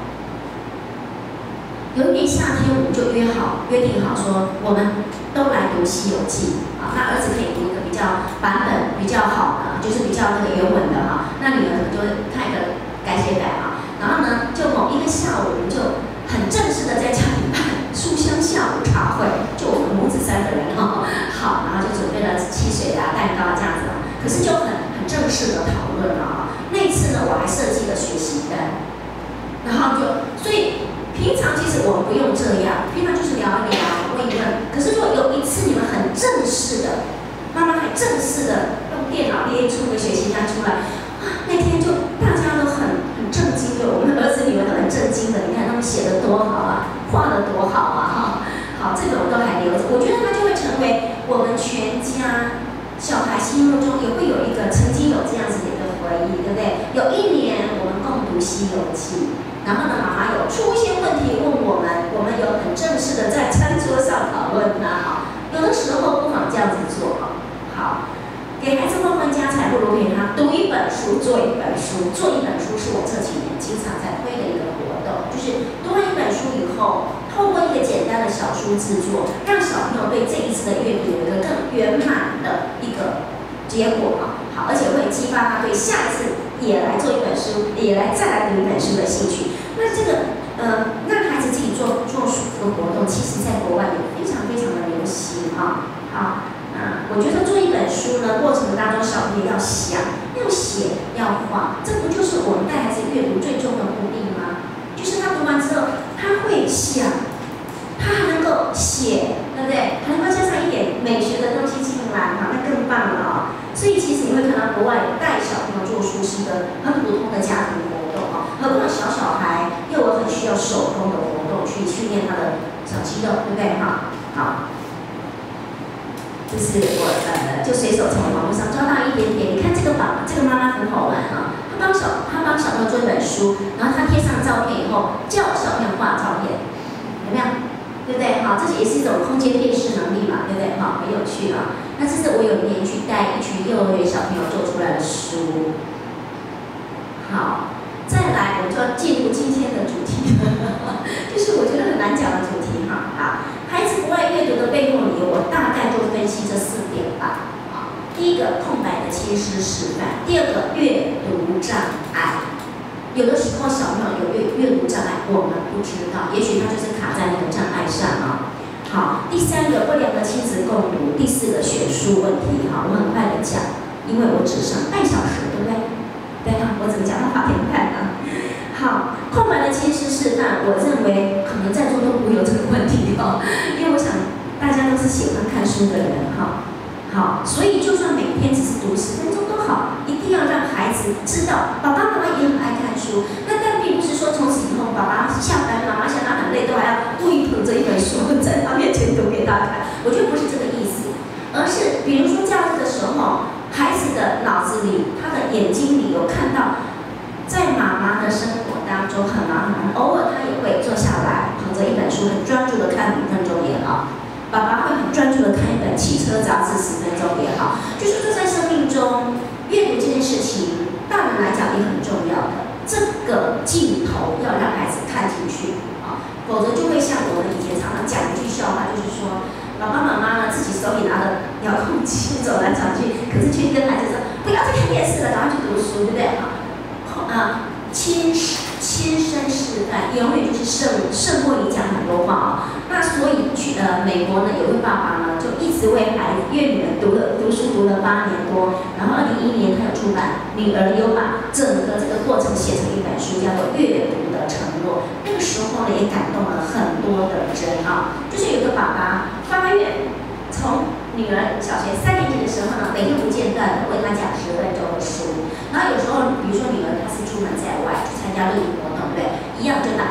有一年夏天我们就约好约定好说，我们都来读《西游记》啊。那儿子可以读一个比较版本比较好的，就是比较那个原文的哈。那女儿可能就看一个改写版啊。然后呢，就某一个下午，我们就很正式的在家里办书香下午茶会，就我们母子三个人哈。好，然后就准备了汽水啊、蛋糕这样子啊。可是就很很正式的讨论了啊。那一次呢，我还设计了学习单，然后就所以平常其实我们不用这样，平常就是聊一聊、问一问。可是如果有一次你们很正式的，妈妈还正式的用电脑列出个学习单出来，啊，那天就大家都很很震惊的，我们的儿子女儿都很震惊的。你看他们写的多好啊，画的多好啊，哈，好，这个我都还留着。我觉得它就会成为我们全家小孩心目中也会有一个曾经有这样子的一个回忆，对不对？有一年我们共读《西游记》。然后呢，妈妈有出一些问题问我们，我们有很正式的在餐桌上讨论呐，哈。有的时候不妨这样子做哈。好，给孩子混混家财，不如给他读一本书，做一本书。做一本书是我这几年经常在推的一个活动，就是读完一本书以后，透过一个简单的小书制作，让小朋友对这一次的阅读有一个更圆满的一个结果啊。好，而且会激发他对下一次也来做一本书，也来再来读一本书的兴趣。那这个呃，让孩子自己做做书的活动，其实在国外也非常非常的流行啊。好，那我觉得做一本书呢，过程当中小朋友要想、要写、要画，这不就是我们带孩子阅读最终的目的吗？就是他读完之后，他会想，他还能够写，对不对？还能够加上一点美学的东西进来，哈，那更棒了啊！所以其实你会看到国外带小朋友做书是一个很普通的家庭活动啊，何况小小孩幼儿很需要手工的活动去训练他的小肌肉，对不对？哈，好，这是我呃就随手从网络上抓到一点点。你看这个爸，这个妈妈很好玩啊，她帮小她帮小朋友做一本书，然后她贴上照片以后，叫小朋友画照片，有没有？对不对？好，这也是一种空间辨识能力嘛，对不对？好，很有趣啊。那这是我有一年去带一群幼儿园小朋友做出来的书。好，再来我就要进入今天的主题，就是我觉得很难讲的主题哈。好，孩子不爱阅读的背后理由，我大概就分析这四点吧。好，第一个空白的切诗示范，第二个阅读障碍。有的时候小朋友有阅阅读障碍，我们不知道，也许他就是卡在那个障碍上啊。好，第三个不良的亲子共读，第四个选书问题。好，我很快的讲，因为我只剩半小时，对不对？对啊，我怎么讲到八点半啊？好，空白的切诗示范，我认为可能在座都不会有这个问题哦，因为我想大家都是喜欢看书的人哈。好，所以就算每天只是读十分钟都好，一定要让孩子知道，爸爸妈妈也很爱看书。那但并不是说从此以后，爸爸下班，妈妈想他很累，都还要故意捧着一本书在他面前读给他看。我觉得不是这个意思，而是比如说假日的时候，孩子的脑子里、他的眼睛里有看到，在妈妈的生活当中很忙很忙，偶尔他也会坐下来捧着一本书，很专注的看五分钟也好。爸爸会很专注的看一本汽车杂志十分钟也好，就是说在生命中阅读这件事情，大人来讲也很重要的。这个镜头要让孩子看进去啊，否则就会像我们以前常常讲一句笑话，就是说爸爸妈妈呢自己手里拿着遥控器走来走去，可是却跟孩子说不要再看电视了，赶快去读书，对不对啊？啊，亲亲身示范，永远就是胜胜过你讲很多话啊。那所以去呃美国呢，有位爸爸呢就一直为孩子，因为女儿读了读书读了八年多，然后二零一一年他有出版，女儿有把整个这个过程写成一本书，叫做《阅读的承诺》。那个时候呢也感动了很多的人啊，就是有个爸爸发愿，从女儿小学三年级的时候呢，每天不间断的为她讲十分钟的书。然后有时候，比如说女儿她是出门在外去参加露营活动，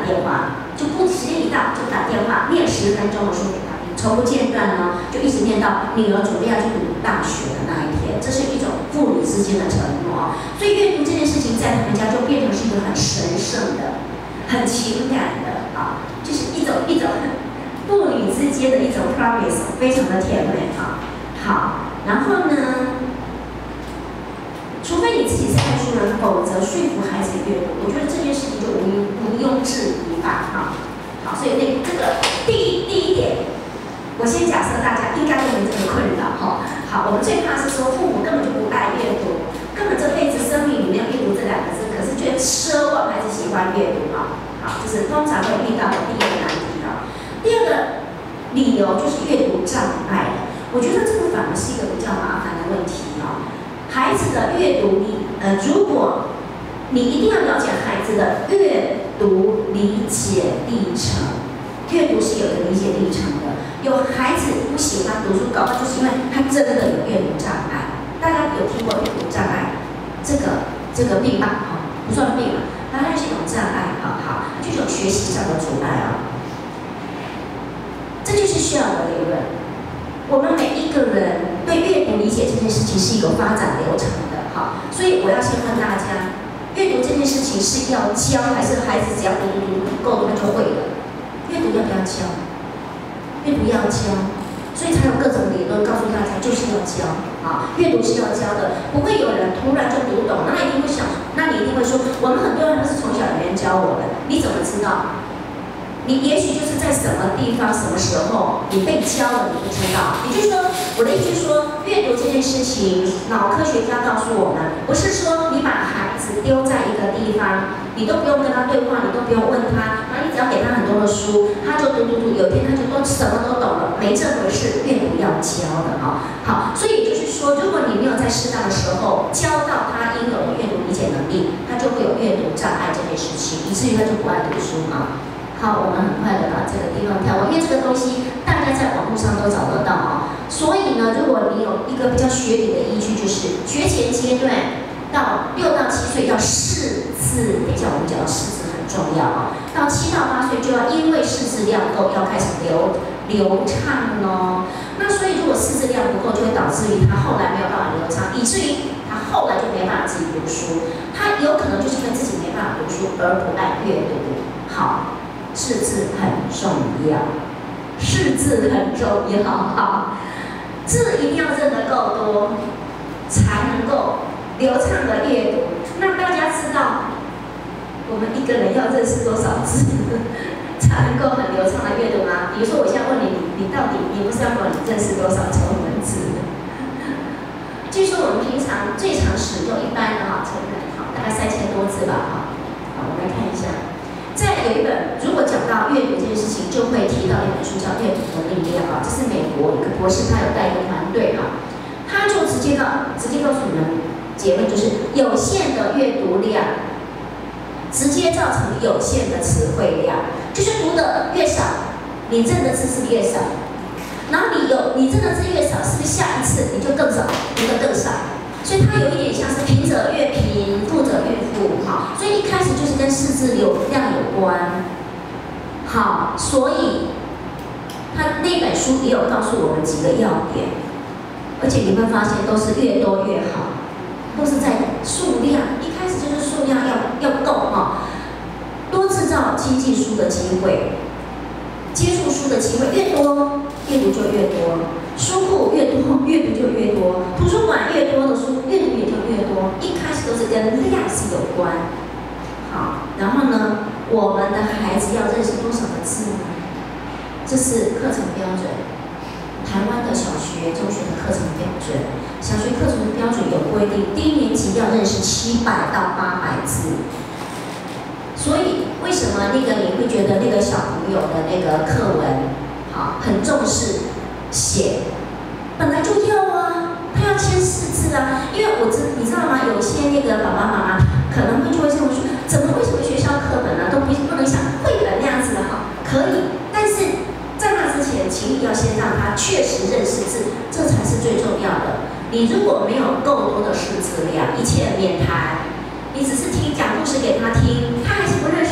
电话，就不时间一到就打电话，念十分钟的书给他听，从不间断呢，就一直念到女儿准备要去读大学的那一天。这是一种父女之间的承诺，所以阅读这件事情在他们家就变成是一个很神圣的、很情感的啊，就是一种一种父女之间的一种 promise， 非常的甜美啊。好，然后呢？除非你自己是看书人，否则说服孩子阅读，我觉得这件事情就毋毋庸置疑吧，哈。好，所以那这个第一第一点，我先假设大家应该都没这个困扰，哈。好，我们最怕是说父母根本就不爱阅读，根本这辈子生命里面阅读这两个字，可是却奢望孩子喜欢阅读啊。好，这是通常会遇到的第一个难题啊。第二个理由就是阅读障碍了，我觉得这个反而是一个比较麻烦的问题啊。孩子的阅读力，呃，如果你一定要了解孩子的阅读理解历程，阅读是有个理解历程的。有孩子不喜欢读书，搞不好就是因为他真的有阅读障碍。大家有听过阅读障碍这个这个病吧？哈、哦，不算病了，它是一种障碍，好好，就是一种学习上的阻碍啊。这就是需要的理论。我们每一个人对阅读理解这件事情是一个发展流程的，好，所以我要先问大家，阅读这件事情是要教，还是孩子只要读读读够了他就会了？阅读要不要教？阅读要教，所以才有各种理论告诉大家就是要教啊，阅读是要教的，不会有人突然就读懂，那一定会想，那你一定会说，我们很多人都是从小有人教我的，你怎么知道？你也许就是在什么地方、什么时候你被教了，你不知道。也就是说，我的意思是说，阅读这件事情，脑科学家告诉我们，不是说你把孩子丢在一个地方，你都不用跟他对话，你都不用问他，然后你只要给他很多的书，他就读读读，有一天他就都什么都懂了，没这回事。阅读要教的啊，好，所以也就是说，如果你没有在适当的时候教到他应有的阅读理解能力，他就会有阅读障碍这件事情，以至于他就不爱读书啊。好，我们很快的把这个地方跳过，因为这个东西大家在网络上都找得到啊。所以呢，如果你有一个比较学理的依据，就是学前阶段到六到七岁要识字，等一下我们讲到识字很重要啊。到七到八岁就要因为识字量够，要开始流流畅咯。那所以如果识字量不够，就会导致于他后来没有办法流畅，以至于他后来就没办法自己读书。他有可能就是因为自己没办法读书而不爱阅读。好。识字很重要，识字很重要，好，字一定要认得够多，才能够流畅的阅读。那大家知道，我们一个人要认识多少字，才能够很流畅的阅读吗？比如说，我现在问你，你你到底你不是要问你认识多少中文字？据说我们平常最常使用一般的哈成人哈，大概三千多字吧哈。好，我们来看一下。再有一本，如果讲到阅读这件事情，就会提到一本书叫《阅读的力量》啊，这是美国一个博士，他有带一个团队啊，他就直接告直接告诉你们结论，就是有限的阅读量，直接造成有限的词汇量，就是读的越少，你认的字是越少，然后你有你认的字越少，是不是下一次你就更少，读的更少？所以它有一点像是贫者越贫，富者越富，好，所以一开始就是跟识字流量有关，好，所以他那本书也有告诉我们几个要点，而且你会发现都是越多越好，都是在数量，一开始就是数量要要够哈，多制造经济书的机会，接触书的机会越多，阅读就越多。书库越多，阅读就越多；图书馆越多的书，阅读也就越多。一开始都是跟量是有关。好，然后呢，我们的孩子要认识多少个字呢？这是课程标准。台湾的小学、中学的课程标准，小学课程的标准有规定，低年级要认识七百到八百字。所以，为什么那个你会觉得那个小朋友的那个课文，好，很重视？写本来就要啊，他要先识字啊，因为我知你知道吗？有些那个爸爸妈妈可能会就会认为说，怎么为什么学校课本啊都不不能像绘本那样子的哈？可以，但是在那之前，请你要先让他确实认识字，这才是最重要的。你如果没有够多的识字量，一切免谈。你只是听讲故事给他听，他还是不认识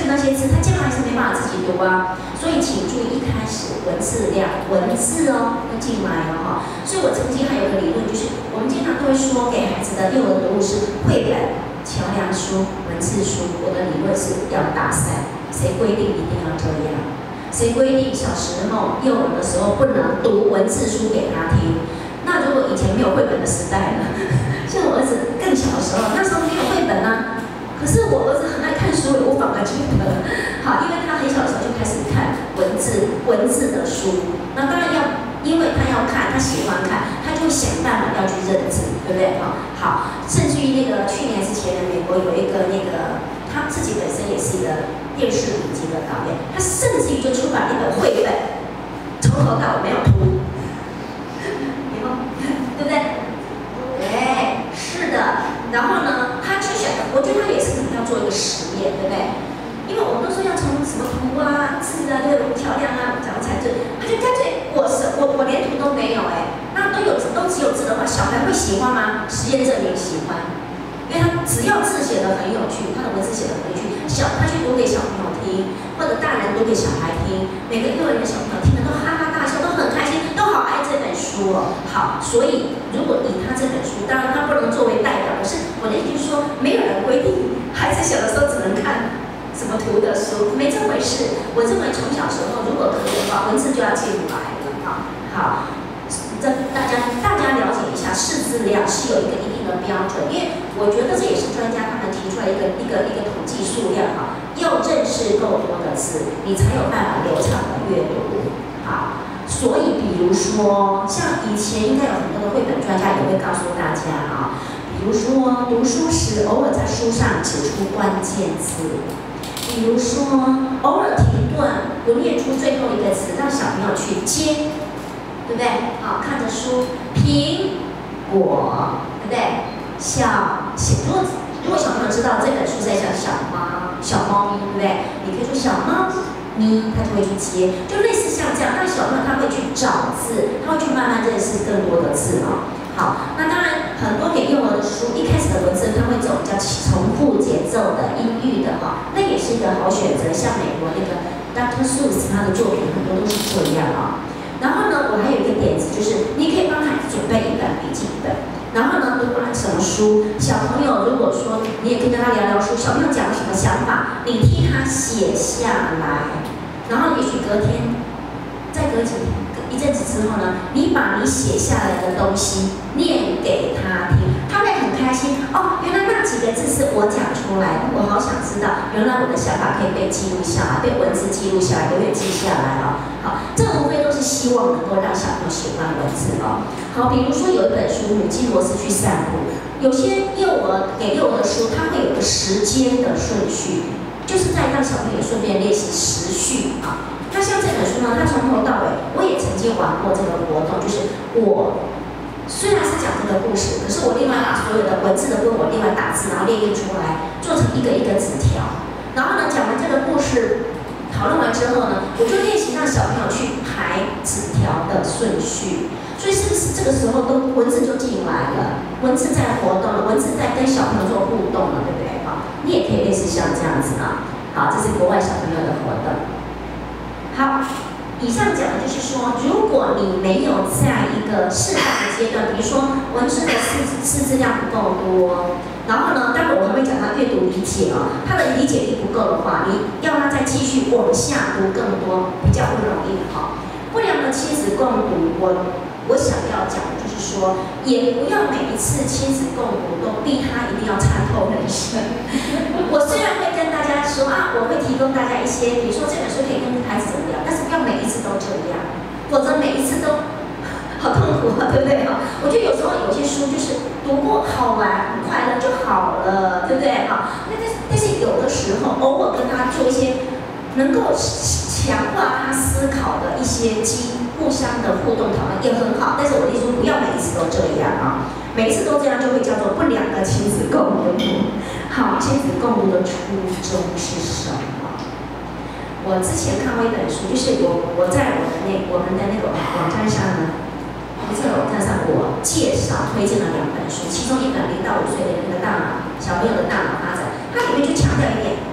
那些字，他将来是没办法自己读啊。所以请注意一开始文字量，文字哦要进来哦哈。所以我曾经还有个理论，就是我们经常都会说给孩子的幼儿读物是绘本、桥梁书、文字书。我的理论是要大赛，谁规定一定要这样？谁规定小时候幼儿的时候不能读文字书给他听？那如果以前没有绘本的时代呢？像我儿子更小的时候，那时候没有绘本啊。可是我儿子很爱看书，我反而觉得好，因为他很小的时候就开始看文字文字的书。那当然要，因为他要看，他喜欢看，他就会想办法要去认字，对不对？哈，好，甚至于那个去年之前的美国有一个那个他自己本身也是一个电视影集的导演，他甚至于就出版一本绘本，从头到尾没有图，有吗？对不对？对，是的。然后呢，他就想，我觉得他也是可能要做一个实验，对不对？因为我们都说要从什么图啊、字啊、这种桥梁啊怎么才对，他就干脆我是我我连图都没有哎，那都有都只有字的话，小孩会喜欢吗？实验证明喜欢，因为他只要字写得很有趣，他的文字写得很有趣，小他去读给小朋友听，或者大人读给小孩听，每个幼儿园的小朋友听得都哈哈大笑，都很开心，都好爱这本书哦。好，所以如果以他这本书，当然他不能作为代表，可是我的意思就是说，没有人规定孩子小的时候只能看什么图的书，没这回事。我认为从小时候如果可以的话，文字就要进来了啊。好，这大家大家了解一下，识字量是有一个一定的标准，因为我觉得这也是专家他们提出来一个一个一个统计数量哈，要认识够多的字，你才有办法流畅的阅读。好，所以比如说像以前应该有很多的绘本专家也会告诉大家啊，比如说读书时偶尔在书上指出关键字。比如说，偶尔停顿，不念出最后一个词，让小朋友去接，对不对？好，看着书，苹果，对不对？小，如果如果小朋友知道这本书在讲小猫、小猫咪，对不对？你可以说小猫咪，他就会去接，就类似像这样，让小朋友他会去找字，他会去慢慢认识更多的字啊。好，那当然很多给幼儿的书，一开始的文字它会走比较重复节奏的、音域的哈，那也是一个好选择。像美国那个 Doctor Seuss 他的作品很多都是这样啊。然后呢，我还有一个点子，就是你可以帮孩子准备一本笔记本，然后呢，读完什么书，小朋友如果说你也可以跟他聊聊书，小朋友讲什么想法，你替他写下来，然后也许隔天，再隔几天。一阵子之后呢，你把你写下来的东西念给他听，他会很开心哦。原来那几个字是我讲出来的，我好想知道，原来我的想法可以被记录下来，被文字记录下来，永远记下来哦。好，这无非都是希望能够让小朋友喜欢文字哦。好，比如说有一本书《母鸡罗斯去散步》，有些幼儿给幼儿的书，它会有个时间的顺序，就是在让小朋友顺便练习时序啊。那像这本书呢，它从头到尾，我也曾经玩过这个活动，就是我虽然是讲这个故事，可是我另外把所有的文字的跟我另外打字，然后列印出来，做成一个一个纸条。然后呢，讲完这个故事，讨论完之后呢，我就练习让小朋友去排纸条的顺序。所以是不是这个时候都文字就进来了？文字在活动了，文字在跟小朋友做互动了，对不对？好，你也可以类似像这样子啊。好，这是国外小朋友的活动。好，以上讲的就是说，如果你没有在一个适当的阶段，比如说文字的识识字量不够多，然后呢，待会我还会讲他阅读理解啊，他的理解力不够的话，你要他再继续往下读更多，比较不容易哈。不良的亲子共读，我我想要讲的就是说，也不要每一次亲子共读都逼他一定要参透人生。我虽然会跟大家说啊，我会提供大家一些，比如说这本书可以跟孩子怎么聊，但是不要每一次都这样，否则每一次都好痛苦啊，对不对哈？我觉得有时候有些书就是读过好玩、很快乐就好了，对不对哈？那但是但是有的时候偶尔跟他做一些能够强化他思考的一些机互相的互动讨论也很好，但是我的意思说不要每一次都这样啊，每一次都这样就会叫做不良的亲子共读。好，亲子共读的初衷是什么？我之前看过一本书，就是我我在我的那我们的那个网站上呢，这个网站上我介绍推荐了两本书，其中一本零到五岁的那个大脑小朋友的大脑发展，它里面就强调一点，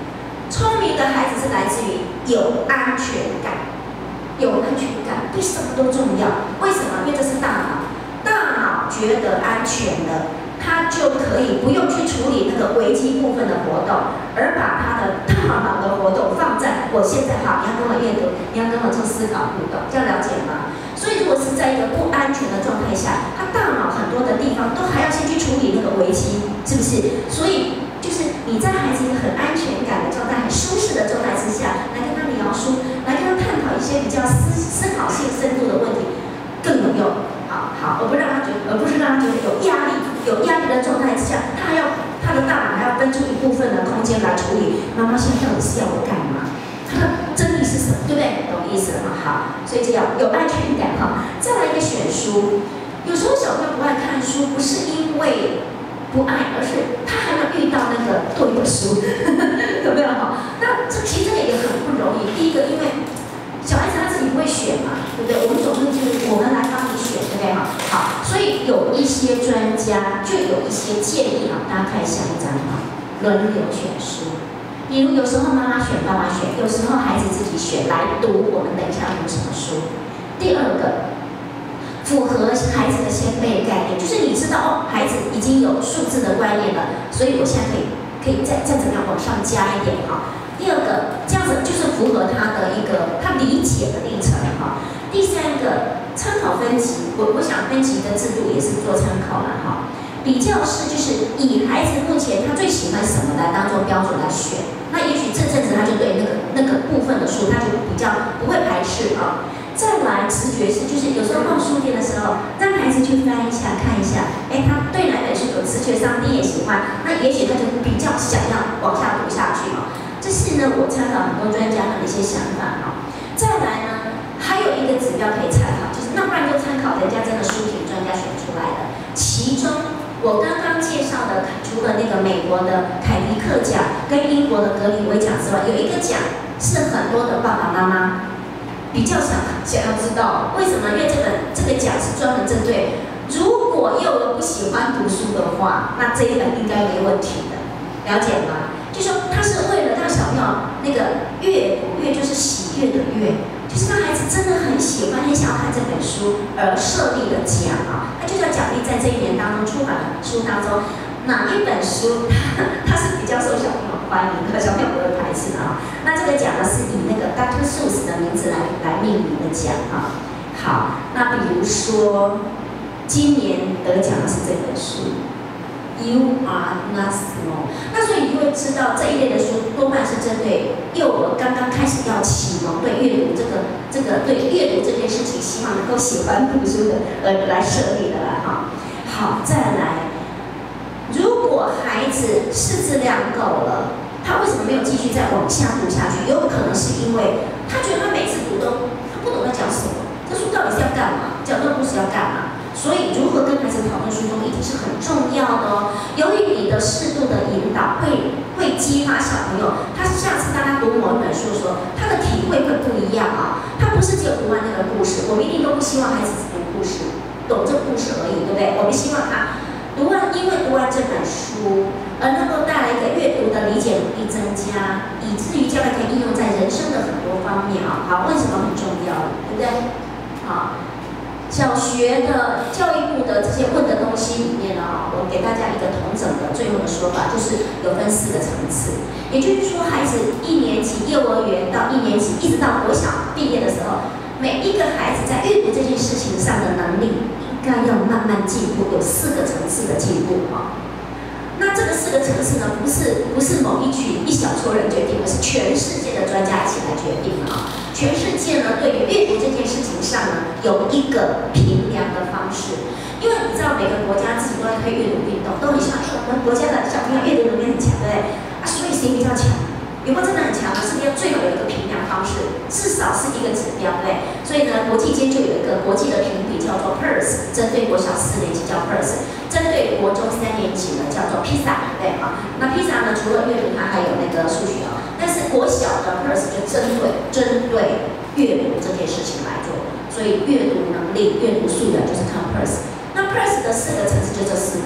聪明的孩子是来自于有安全感，有安全感，对什么都重要。为什么？因为这是大脑，大脑觉得安全了，它就可以不用去处理那个危机部分的活动，而把它的大脑的活动放在我现在好，你要跟我阅读，你要跟我做思考互动，这样了解吗？所以如果是在一个不安全的状态下，他大脑很多的地方都还要先去处理那个危机，是不是？所以就是你在孩子一个很安全感的状态、很舒适的状态之下，来跟他描述，来跟他探讨一些比较思思考性深度的问题，更有用。好好，而不让他觉得，而不是让他觉得有压力、有压力的状态之下，他还要他的大脑还要分出一部分的空间来处理。妈妈现在到底是要我干嘛？他的真理是什么？对不对？懂意思了吗？好，所以这样有安全感哈。再来一个选书，有时候小朋友不爱看书，不是因为不爱，而是他还没遇到那个对的书，有没有哈？那这其实这个也很不容易。第一个，因为小孩子他自己不会选嘛，对不对？我们总是就是我们来帮你选，对不对哈？好，所以有一些专家就有一些建议啊，大家看下一张哈，轮流选书。比如有时候妈妈选，爸爸选，有时候孩子自己选来读。我们等一下读什么书？第二个，符合孩子的先辈概念，就是你知道哦，孩子已经有数字的观念了，所以我现在可以可以再再怎么样往上加一点哈。第二个，这样子就是符合他的一个他理解的历程哈。第三个，参考分级，我我想分级的制度也是做参考了哈。比较是就是以孩子目前他最喜欢什么来当做标准来选，那也许这阵子他就对那个那个部分的书他就比较不会排斥啊。再来直觉是就是有时候逛书店的时候，让孩子去翻一下看一下，哎，他对哪本书有直觉上你也喜欢，那也许他就比较想要往下读下去啊。这是呢我参考很多专家的一些想法啊。再来呢还有一个指标可以参考，就是那不然就参考人家真的书评专家选出来的，其中。我刚刚介绍的，除了那个美国的凯迪克奖跟英国的格里威奖之外，有一个奖是很多的爸爸妈妈比较想想要知道为什么？因为这个这个奖是专门针对如果幼儿不喜欢读书的话，那这一本应该没问题的，了解吗？就说它是为了让小朋友那个阅读，阅就是喜悦的阅。就是让孩子真的很喜欢、很想要看这本书而设立的奖啊，它就是要奖励在这一年当中出版的书当中哪一本书它它是比较受小朋友欢迎的，小朋友不会排斥的啊。那这个奖呢是以那个 Doctor Seuss 的名字来来命名的奖啊。好，那比如说今年得奖的是这本书。You are not small。那所以你就会知道这一类的书多半是针对幼儿刚刚开始要启蒙对阅读这个这个对阅读这件事情，希望能够喜欢读书的而来设立的啦哈。好，再来，如果孩子识字量够了，他为什么没有继续再往下读下去？有可能是因为他觉得他每次读都他不懂在讲什么，这书到底是要干嘛？讲这个故事要干嘛？所以，如何跟孩子讨论书中议题是很重要的哦。由于你的适度的引导，会会激发小朋友，他下次当他读某一本书的时候，他的体会会不一样啊。他不是只有读完那个故事，我们一定都不希望孩子只读故事，懂这故事而已，对不对？我们希望他读完，因为读完这本书，而能够带来一个阅读的理解能力增加，以至于将来可以应用在人生的很多方面啊。好，为什么很重要？对不对？好。小学的教育部的这些问的东西里面呢，我给大家一个统整的最后的说法，就是有分四个层次。也就是说，孩子一年级幼儿园到一年级，一直到国小毕业的时候，每一个孩子在阅读这件事情上的能力，应该要慢慢进步，有四个层次的进步啊。那这个四个层次呢，不是不是某一群一小撮人决定，而是全世界的专家一起来决定啊。全世界呢，对于阅读这件事情上呢，有一个评量的方式。因为你知道，每个国家自己都在推阅读运动，都很希望我们国家的小朋友阅读能力很强，对不对？啊，所以谁比较强？有没有真的很强？是不是要最好有一个评量方式，至少是一个指标，对不对？所以呢，国际间就有一个国际的评比叫做 P I R S， 针对国小四年级叫 P I R S， 针对国中三年级呢叫做 PISA， 对啊。那 PISA 呢，除了阅读，它还有那个数学啊。但是国小的 P I R S 就针对针对阅读这件事情来做，所以阅读能力、阅读素养就是看 P I R S。那 P I R S 的四个层次就这四个。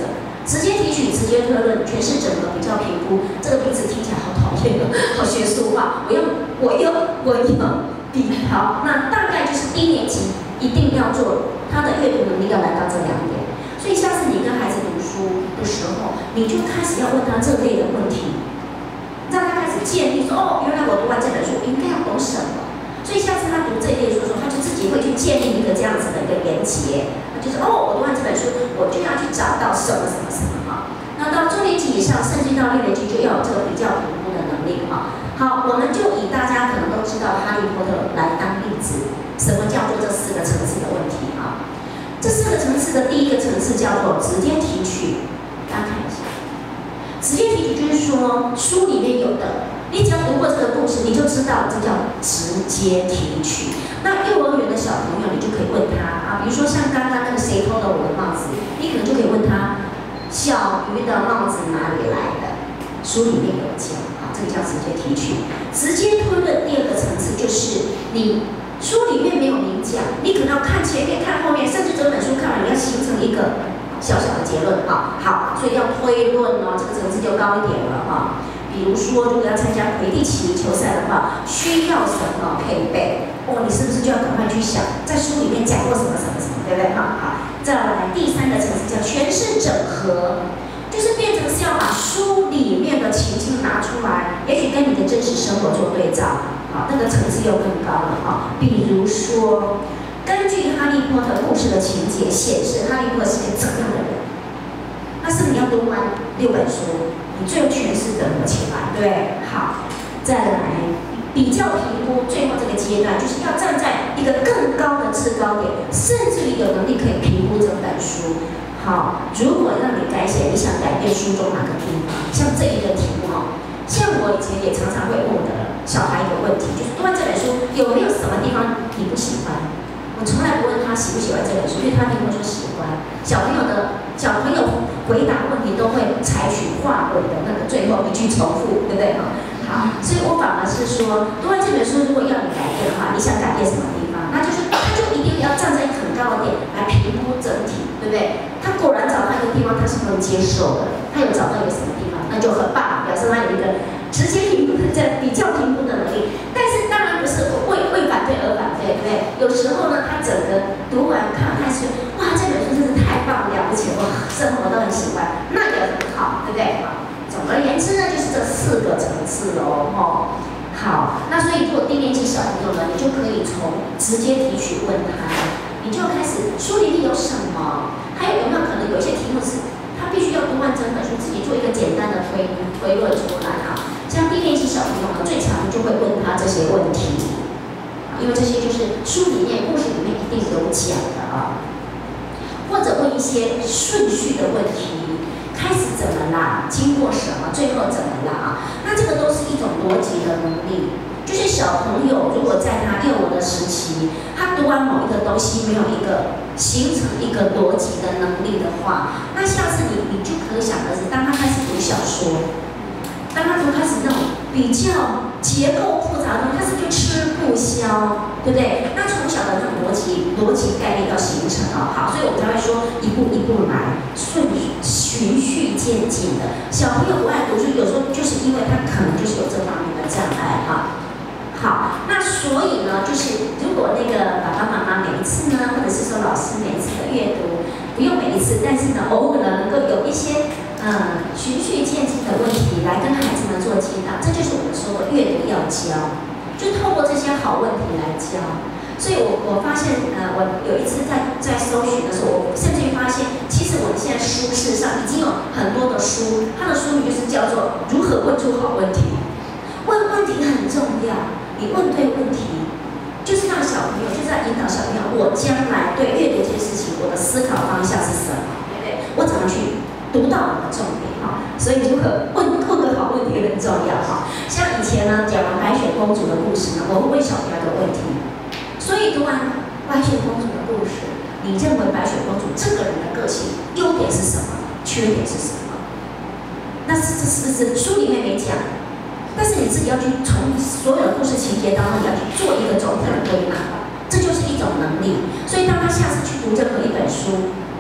直接提取、直接推论、诠释、整合、比较、评估，这个名字听起来好讨厌哦，好学术化。我用我用我用比好，那大概就是低年级一定要做，他的阅读能力要来到这两点。所以下次你跟孩子读书的时候，你就开始要问他这类的问题，让他开始建立说，哦，原来我读完这本书应该要懂什么。所以下次他读这一类书的时候，他就自己会去建立一个这样子的一个连结，就是哦，我读完这本书，我就要去找到什么什么什么哈。那到中年级以上，甚至到六年级，就要有这个比较评估的能力哈。好，我们就以大家可能都知道《哈利波特》来当例子，什么叫做这四个层次的问题哈？这四个层次的第一个层次叫做直接提取，大家看一下，直接提取就是说书里面有的。你只要读过这个故事，你就知道这叫直接提取。那幼儿园的小朋友，你就可以问他啊，比如说像刚刚那个谁偷了我的帽子，你可能就可以问他，小鱼的帽子哪里来的？书里面有讲啊，这个叫直接提取。直接推论第二个层次就是你书里面没有明讲，你可能要看前面看后面，甚至整本书看完，你要形成一个小小的结论啊。好，所以要推论哦，这个层次就高一点了哈。比如说，如果要参加魁地奇球赛的话，需要什么配备？哦，你是不是就要赶快去想，在书里面讲过什么什么什么，对不对？哈，好，再来第三个层次叫诠释整合，就是变成是要把书里面的情境拿出来，也许跟你的真实生活做对照，好，那个层次又更高了哈。比如说，根据哈利波特故事的情节显示，哈利波特是个怎样的人？那是不是你要读完六本书？你最后诠释整合起来，对不对？好，再来比较评估，最后这个阶段就是要站在一个更高的制高点，甚至于有能力可以评估整本书。好，如果让你改写，你想改变书中哪个地方？像这一个题目哦，像我以前也常常会问我的小孩一个问题，就是读完这本书有没有什么地方你不喜欢？我从来不问他喜不喜欢这本书，因为他一定会说喜欢。小朋友的小朋友回答问题都会采取话尾的那个最后一句重复，对不对？好，所以我反而是说，读完这本书，如果要你改变的话，你想改变什么地方？那就是他就一定要站在很高的点来评估整体，对不对？他果然找到一个地方他是能接受的，他有找到一个什么地方，那就很棒，表示他有一个直接评估的这比较评估的能力。但是当然不是为为反对而反对，对不对？有时候呢，他整个读完看开始，哇，这本书真是太棒了，了不起，哇，生活都很喜欢，那也很好，对不对？好，总而言之呢，就是这四个层次喽，哦。好，那所以如果低年级小朋友呢，你就可以从直接提取问他，你就开始书里面有什么，还有有没有可能有一些题目是他必须要读完整本书，自己做一个简单的推推论出来啊。像低年级小朋友呢，最常就会问他这些问题，因为这些就是书里面、故事里面一定有讲的啊。或者问一些顺序的问题。开始怎么啦？经过什么？最后怎么啦？啊，那这个都是一种逻辑的能力。就是小朋友如果在他幼儿的时期，他读完某一个东西没有一个形成一个逻辑的能力的话，那下次你你就可想而知，当他开始读小说，当他读开始那种比较结构复杂的东西，他是就吃不消，对不对？那从小的那种逻辑逻辑概念要形成啊，好，所以我们才会说一步一步来，顺循序渐进的。小朋友不爱读书，有时候就是因为他可能就是有这方面的障碍哈。好，那所以呢，就是如果那个爸爸妈妈每一次呢，或者是说老师每一次的阅读，不用每一次，但是呢，偶尔呢能够有一些呃循序渐进的问题来跟孩子们做接纳，这就是我们说的阅读要教，就透过这些好问题来教。所以我我发现，呃，我有一次在在搜寻的时候，我甚至于发现，其实我们现在书市上已经有很多的书，它的书名就是叫做《如何问出好问题》。问问题很重要，你问对问题，就是让小朋友，就是在引导小朋友，我将来对阅读这件事情，我的思考方向是什么，对不对？我怎么去读到我的重点哈？所以如何问问个好问题很重要哈。像以前呢，讲完白雪公主的故事呢，我会问小朋友一个问题。所以读完白雪公主的故事，你认为白雪公主这个人的个性优点是什么？缺点是什么？那是这是是书里面没讲，但是你自己要去从所有的故事情节当中，你要去做一个总体的归纳，这就是一种能力。所以当他下次去读任何一本书，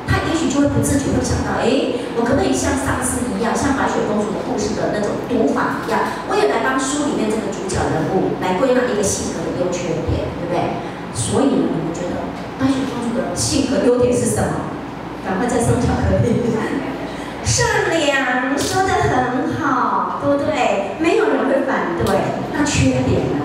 他也许就会不自觉会想到，哎，我可不可以像上次一样，像白雪公主的故事的那种读法一样，我也来帮书里面这个主角人物来归纳一个性格的优缺点，对不对？所以呢，你们觉得白雪公主的性格优点是什么？赶快再送巧克力。善良，说得很好，对不对？没有人会反对。那缺点呢？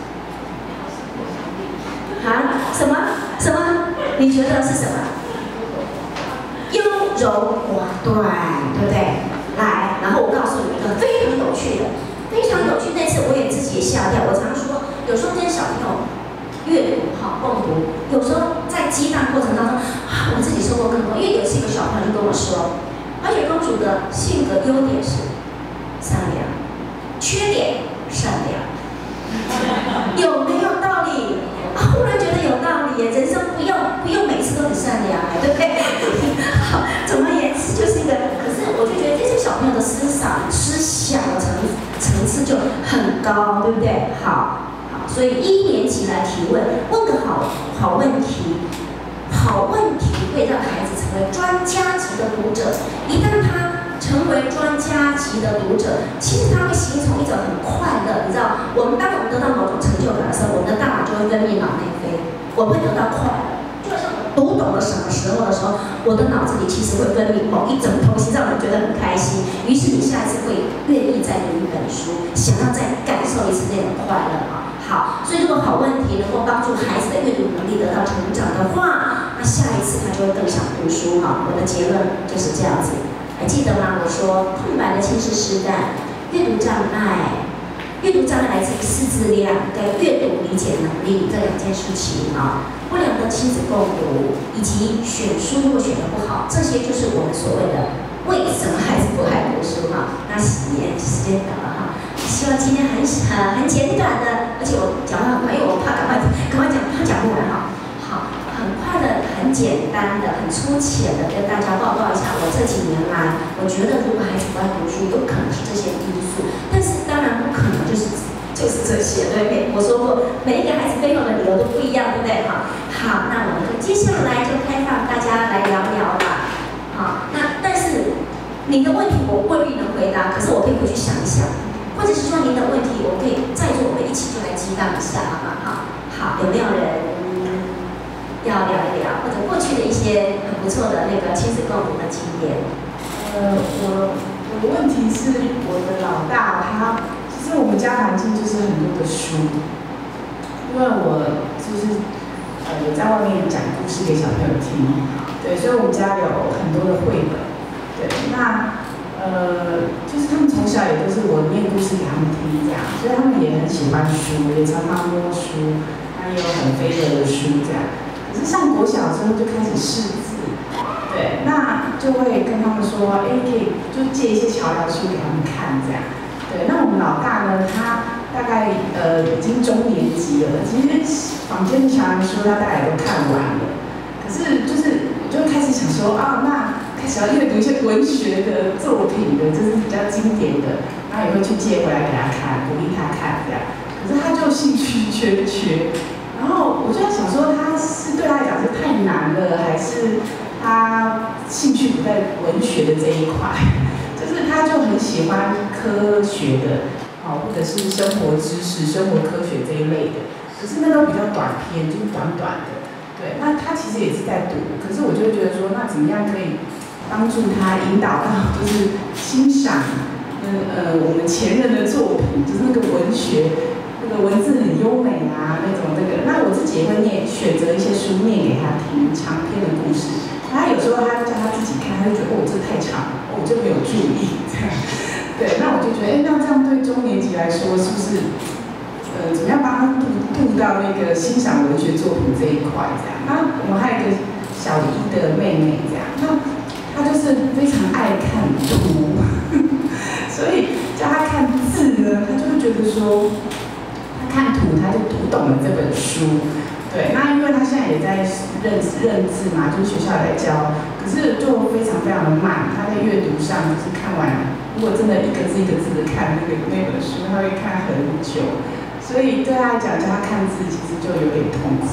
啊？什么？什么？你觉得是什么？优柔寡断，对不对？来，然后我告诉你一个非常有趣的，非常有趣。那次我也自己也吓掉。我常说，有时候跟小朋友阅读好共读，有时候在激荡过程当中，啊，我自己收获更多。因为有一次一个小朋友就跟我说，白雪公主的性格优点是善良，缺点善良，有没有道理？啊，忽然觉得有道理耶！人生不用不用每次都很善良哎，对不对？好，总而言之就是一个，可是我就觉得这些小朋友的思想思想的层层次就很高，对不对？好，好，所以一年级来提问，问个好好问题。好问题会让孩子成为专家级的读者。一旦他成为专家级的读者，其实他会形成一种很快乐。你知道，我们当我们得到某种成就感的时候，我们的大脑就会分泌脑内啡，我会得到快乐。就像我读懂了什么时候的时候，我的脑子里其实会分泌某一种东西，让我觉得很开心。于是你下一次会愿意再读一本书，想要再感受一次那种快乐啊。好，所以如果好问题能够帮助孩子的阅读能力得到成长的话，那下一次他就会更想读书哈。我的结论就是这样子，还记得吗？我说空白的亲子时代，阅读障碍，阅读障碍来自于识字量跟阅读理解能力这两件事情啊。不良的亲子共读以及选书如果选得不好，这些就是我们所谓的为什么孩子不爱读书哈。那时间时间到了哈。希望今天很很很简短的，而且我讲话很快，因为我怕赶快赶快讲，怕讲不完哈。好，很快的、很简单的、很粗浅的跟大家报告一下，我这几年来，我觉得如果孩子不爱读书，有可能是这些因素，但是当然不可能就是就是这些，对不对？我说过，每一个孩子背后的理由都不一样，对不对？哈，好，那我们接下来就开放大家来聊聊啦。好，那但是你的问题我未必能回答，可是我可以回去想一想。或者是说您的问题，我可以在座我们一起就来激荡一下，好吗？好，好，有没有人要聊一聊，或者过去的一些很不错的那个亲子共读的经验？ 呃，我我的问题是，我的老大他，其实我们家环境就是很多的书，因为我就是呃有在外面讲故事给小朋友听，对，所以我们家有很多的绘本，对，那。呃，就是他们从小也都是我念故事给他们听这样，所以他们也很喜欢书，也常常摸书，那也有很飞的书这样。可是上国小之后就开始识字，对，那就会跟他们说，哎，可以就借一些桥梁书给他们看这样。对，那我们老大呢，他大概呃已经中年级了，其实坊间的桥梁书他大概都看完了，可是就是我就开始想说啊，那。开始要阅读一些文学的作品的，就是比较经典的，然后也会去借回来给他看，鼓励他看这样。可是他就兴趣缺缺，然后我就在想说，他是对他来讲是太难了，还是他兴趣不在文学的这一块？就是他就很喜欢科学的，哦，或者是生活知识、生活科学这一类的，可是那都比较短篇，就是短短的。对，那他其实也是在读，可是我就会觉得说，那怎么样可以？帮助他引导到，就是欣赏，嗯呃，我们前人的作品，就是那个文学，那个文字很优美啊，那种那个。那我自己也会念，选择一些书念给他听，长篇的故事。他有时候他叫他自己看，他就觉得哦，这太长了，哦，我就没有注意这样。对，那我就觉得，哎，那这样对中年级来说，是不是，呃，怎么样帮他渡渡到那个欣赏文学作品这一块这样？那我们还有一个小一的妹妹这样，那。他就是非常爱看图，所以叫他看字呢，他就会觉得说，他看图他就读懂了这本书。对，那因为他现在也在认认字嘛，就是学校也在教，可是就非常非常的慢。他在阅读上就是看完，如果真的一个字一个字的看那个那本书，他会看很久。所以对他来讲，叫他看字其实就有点痛苦。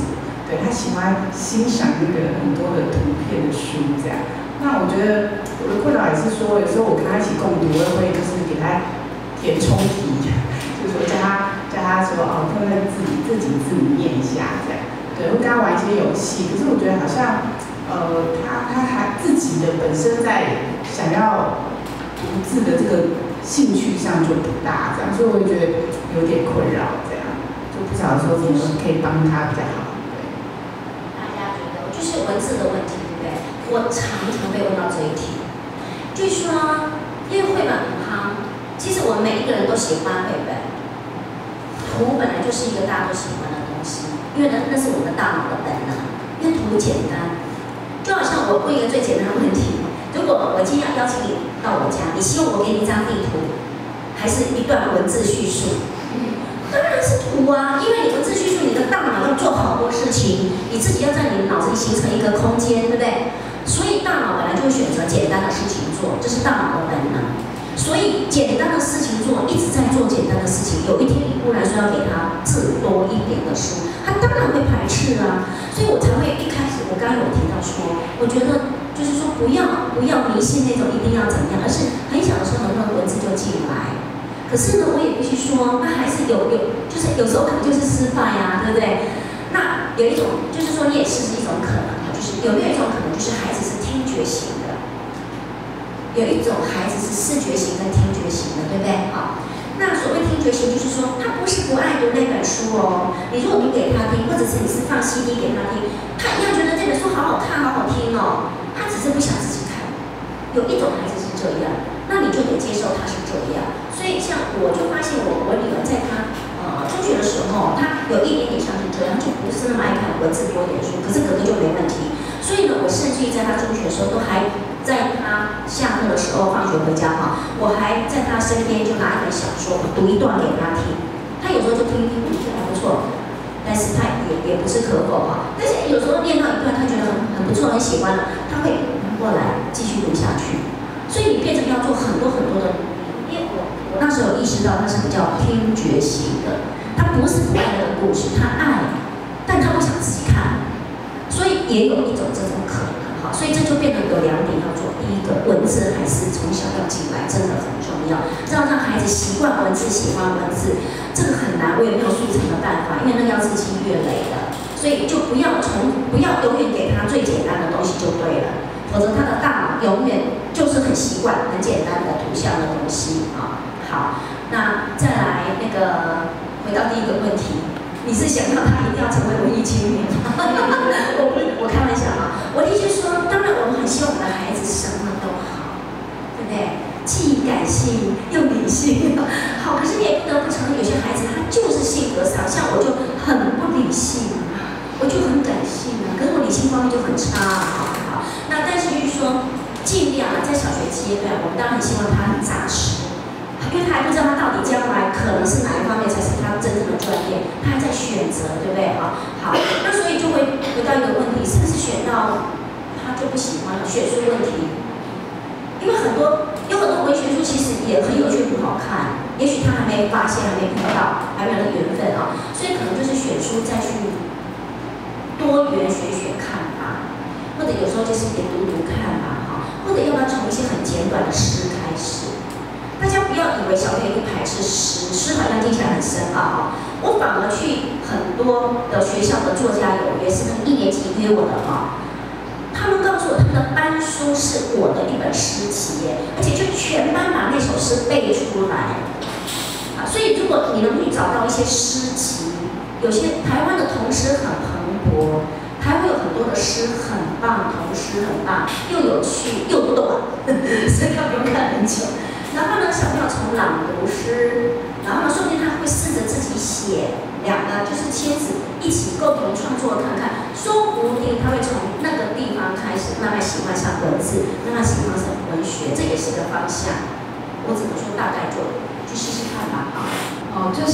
对他喜欢欣赏那个很多的图片的书这样。那我觉得我的困扰也是说，有时候我跟他一起共读，我也会就是给他填充题，就是说叫他叫他说哦，看看自己自己自己念一下这样。对，会跟他玩一些游戏。可是我觉得好像呃，他他还自己的本身在想要读字的这个兴趣上就不大这样，所以我也觉得有点困扰这样，就不晓得说怎么可以帮他比较好。对， 大家觉得就是文字的问题，对不对？我常常被问到这一题，就是说，因为绘本很夯，其实我们每一个人都喜欢绘本，图本来就是一个大家都喜欢的东西，因为那那是我们大脑的本能，因为图简单，就好像我问一个最简单的问题，如果我今天要邀请你到我家，你希望我给你一张地图，还是一段文字叙述？当然是图啊，因为你文字叙述，你的大脑要做好多事情，你自己要在你的脑子里形成一个空间，对不对？所以大脑本来就会选择简单的事情做，这是大脑的本能。所以简单的事情做，一直在做简单的事情。有一天你忽然说要给他字多一点的书，他当然会排斥啊。所以我才会一开始，我刚刚有提到说，我觉得就是说不要不要迷信那种一定要怎么样，而是很小的时候能不能文字就进来。可是呢，我也必须说，那还是有有，就是有时候可能就是失败啊，对不对？那有一种就是说，你也试试一种可能，就是有没有一种可能，就是孩子是听觉型的，有一种孩子是视觉型跟听觉型的，对不对？好，那所谓听觉型，就是说他不是不爱读那本书哦，你如果你给他听，或者是你是放 C D 给他听，他一样觉得这本书好好看，好好听哦，他只是不想自己看。有一种孩子是这样，那你就得接受他是这样。所以像我就发现我我女儿在她呃中学的时候，她有一点点像是这样，就不是那么爱看文字多一点书，可是哥哥就没问题。所以呢，我甚至于在她中学的时候，都还在她下课的时候放学回家哈，我还在她身边就拿一本小说读一段给她听，她有时候就听听，觉得还不错，但是她也也不是可否哈。但是有时候念到一段，她觉得很很不错，很喜欢了，她会拿过来继续读下去。所以你变成要做很多很多的。因为我我那时候有意识到他是比较听觉型的，他不是不爱那个故事，他爱，但他不想自己看，所以也有一种这种可能哈，所以这就变得有两点要做。第一个，文字还是从小要进来，真的很重要，要让孩子习惯文字，喜欢文字，这个很难，我也没有速成的办法，因为那要日积月累的，所以就不要从不要永远给他最简单的东西就对了。否则他的大脑永远就是很习惯很简单的图像的东西啊。好，那再来那个回到第一个问题，你是想要他一定要成为文艺青年吗？我我开玩笑啊，我的确说，当然我们很希望我们的孩子什么都好，对不对？既感性又理性，好，可是你也不得不承认，有些孩子他就是性格上，像我就很不理性，我就很感性啊，可是我理性方面就很差啊。那但是就是说，尽量啊，在小学阶段，我们当然很希望他很扎实，因为他还不知道他到底将来可能是哪一方面才是他真正的专业，他还在选择，对不对啊？好，那所以就会回到一个问题，是不是选到他就不喜欢了？选书问题，因为很多有很多文学书其实也很有趣，很好看，也许他还没发现，还没碰到，还没有那缘分啊，所以可能就是选书再去多元选选看吧。或者有时候就是也读读看吧，哈，或者要不要从一些很简短的诗开始？大家不要以为小朋友会排斥诗，诗好像听起来很深奥哈。我反而去很多的学校的作家有约，是他们一年级约我的哈，他们告诉我他们的班书是我的一本诗集耶，而且就全班把那首诗背出来。啊，所以如果你能去找到一些诗集，有些台湾的童诗很蓬勃。还会有很多的诗很棒，童诗很棒，又有趣又短，所以他不用看很久。然后呢，小朋友从朗读诗，然后呢，说不定他会试着自己写，两个就是亲子一起共同创作看看，说不定他会从那个地方开始慢慢喜欢上文字，慢慢喜欢上文学，这也是个方向。我只能说大概就去试试看吧。 哦，就是。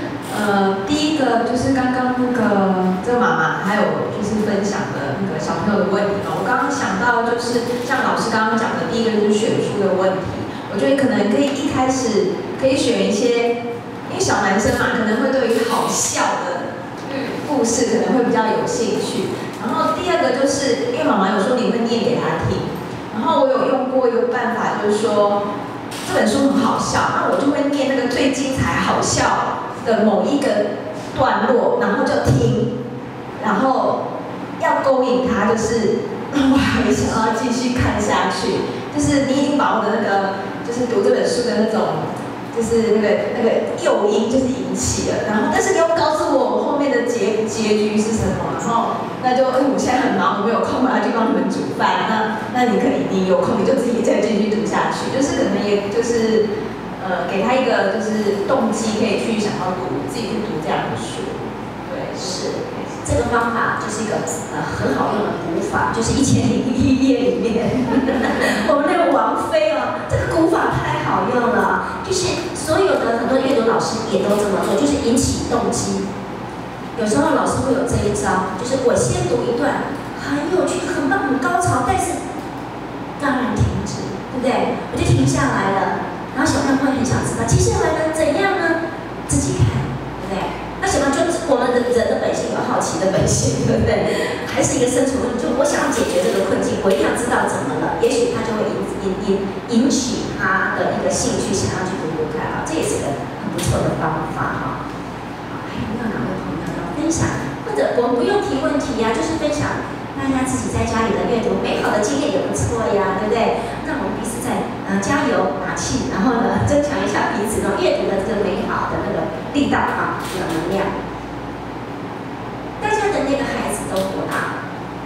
呃，第一个就是刚刚那个这个妈妈，还有就是分享的那个小朋友的问题嘛。我刚刚想到就是像老师刚刚讲的，第一个就是选书的问题。我觉得可能可以一开始可以选一些，因为小男生嘛，可能会对于好笑的故故事可能会比较有兴趣。然后第二个就是，因为妈妈有时候你会念给他听，然后我有用过一个办法，就是说这本书很好笑，那我就会念那个最精彩好笑的某一个段落，然后就听，然后要勾引他，就是我还想要继续看下去，就是你已经把我的那个就是读这本书的那种。就是那个那个诱因就是引起了，然后但是你又告诉我后面的结结局是什么，然后那就哎我现在很忙，我没有空，我要去帮你们煮饭，那那你可以你有空你就自己再继续读下去，就是可能也就是呃给他一个就是动机，可以去想要读自己去读这样的书，对，是这个方法就是一个呃很好用的古法，就是《一千零一夜》里面我们那个王妃哦，这个古法太好用了，就是所有的很多阅读老师也都这么做，就是引起动机。有时候老师会有这一招，就是我先读一段很有趣、很棒、很高潮，但是当然停止，对不对？我就停下来了，然后小朋友会很想知道接下来呢怎样呢？自己看，对不对？那小朋友就是我们的人的本性有好奇的本性，对不对？还是一个生存问题，就我想要解决这个困境，我一定要知道怎么了，也许他就会引引引引起他的一个兴趣，想要去读读看啊，这也是个很不错的方法哈。好，还有没有哪位朋友要分享？或者我们不用提问题呀、啊，就是分享大家自己在家里的阅读美好的经验也不错呀，对不对？让我们彼此在呃加油打气，然后呢增强一下彼此呢阅读的这个美好的那个力道啊，这个能量。大家的那个孩子都多大？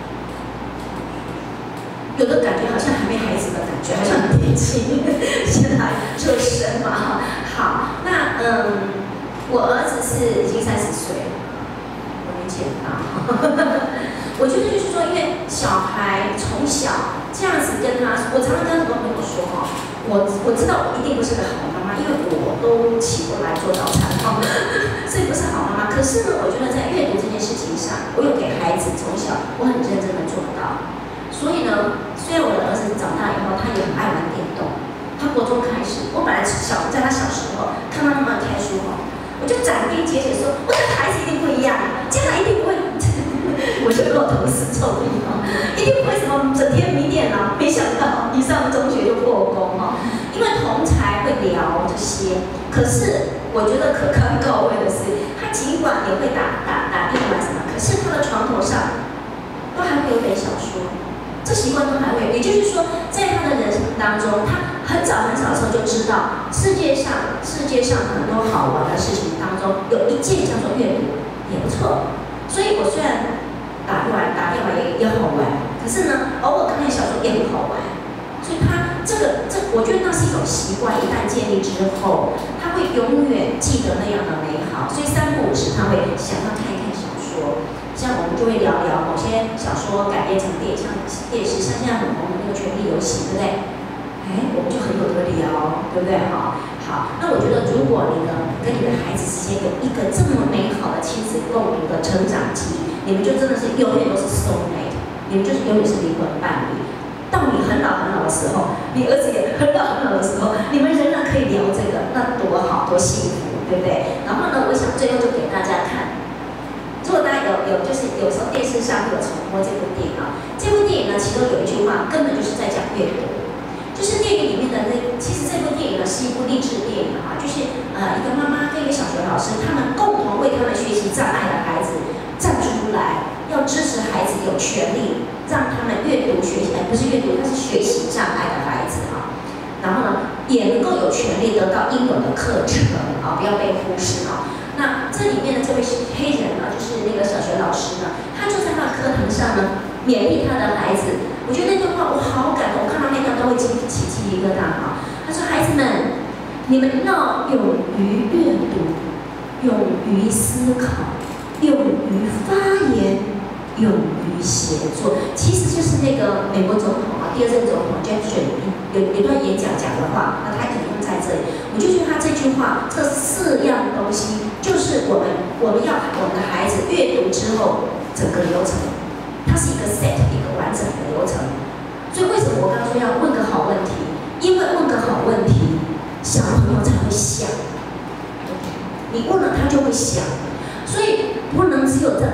有的感觉好像还没孩子的感觉，好像很年轻，先来热身嘛。好，那嗯，我儿子是已经三十岁了，我没见到。我觉得就是说，因为小孩从小这样子跟他，我常常跟很多朋友说哈，我我知道我一定不是个好妈妈，因为我都起不来做早餐哈，所以不是好妈妈。可是呢，我觉得在阅读这件事情上，我有给孩子从小我很认真的做到。所以呢，虽然我的儿子长大以后，他也很爱玩电动。他国中开始，我本来小在他小时候看到他们开书哈，我就斩钉截铁说，我的孩子一定不一样，将来一定不会。我就跟我同事臭屁哈，一定不会什么整天迷电脑。没想到一上中学就破功哈，因为同才会聊这些。可是我觉得可堪告慰的是，他尽管也会打打打电玩什么，可是他的床头上都还会有本小说。这习惯都还会有，也就是说，在他的人生当中，他很早很早的时候就知道，世界上世界上很多好玩的事情当中，有一件叫做阅读，也不错。所以我虽然打电玩打电玩也也好玩，可是呢，偶尔看看小说也很好玩。所以他这个这，我觉得那是一种习惯，一旦建立之后，他会永远记得那样的美好。所以三不五时他会想要看一看小说。像我们就会聊聊某些小说改编成电影，像电视，像现在很红的那个《权力游戏》，对不对？哎，我们就很有得聊，对不对？哈，好，那我觉得如果你呢跟你的孩子之间有一个这么美好的亲子共读的成长记忆，你们就真的是永远都是 soul mate， 你们就是永远是灵魂伴侣。到你很老很老的时候，你儿子也很老很老的时候，你们仍然可以聊这个，那多好，多幸福，对不对？然后呢，我想最后就给大家看。如果大家有有就是有时候电视上会有重播这部电影啊，这部电影呢，其中有一句话根本就是在讲阅读，就是电影里面的那，其实这部电影呢是一部励志电影啊，就是呃一个妈妈跟一个小学老师，他们共同为他们学习障碍的孩子站出来，要支持孩子有权利让他们阅读学习，哎不是阅读，他是学习障碍的孩子啊，然后呢也能够有权利得到应有的课程啊，不要被忽视啊。那这里面的这位黑人呢，就是那个小学老师呢，他就在他的课堂上呢，勉励他的孩子。我觉得那段话我好感动，我看到那段都会起起鸡皮疙瘩哈。他说：“孩子们，你们要勇于阅读，勇于思考，勇于发言，勇于写作。”其实就是那个美国总统啊，第二任总统 Jefferson 有有段演讲讲的话，那他引用在这里。我就觉得他这句话，这四样东西。就是我们我们要我们的孩子阅读之后，整个流程，它是一个 set 一个完整的流程。所以为什么我刚刚说要问个好问题？因为问个好问题，小朋友才会想。你问了他就会想，所以不能只有在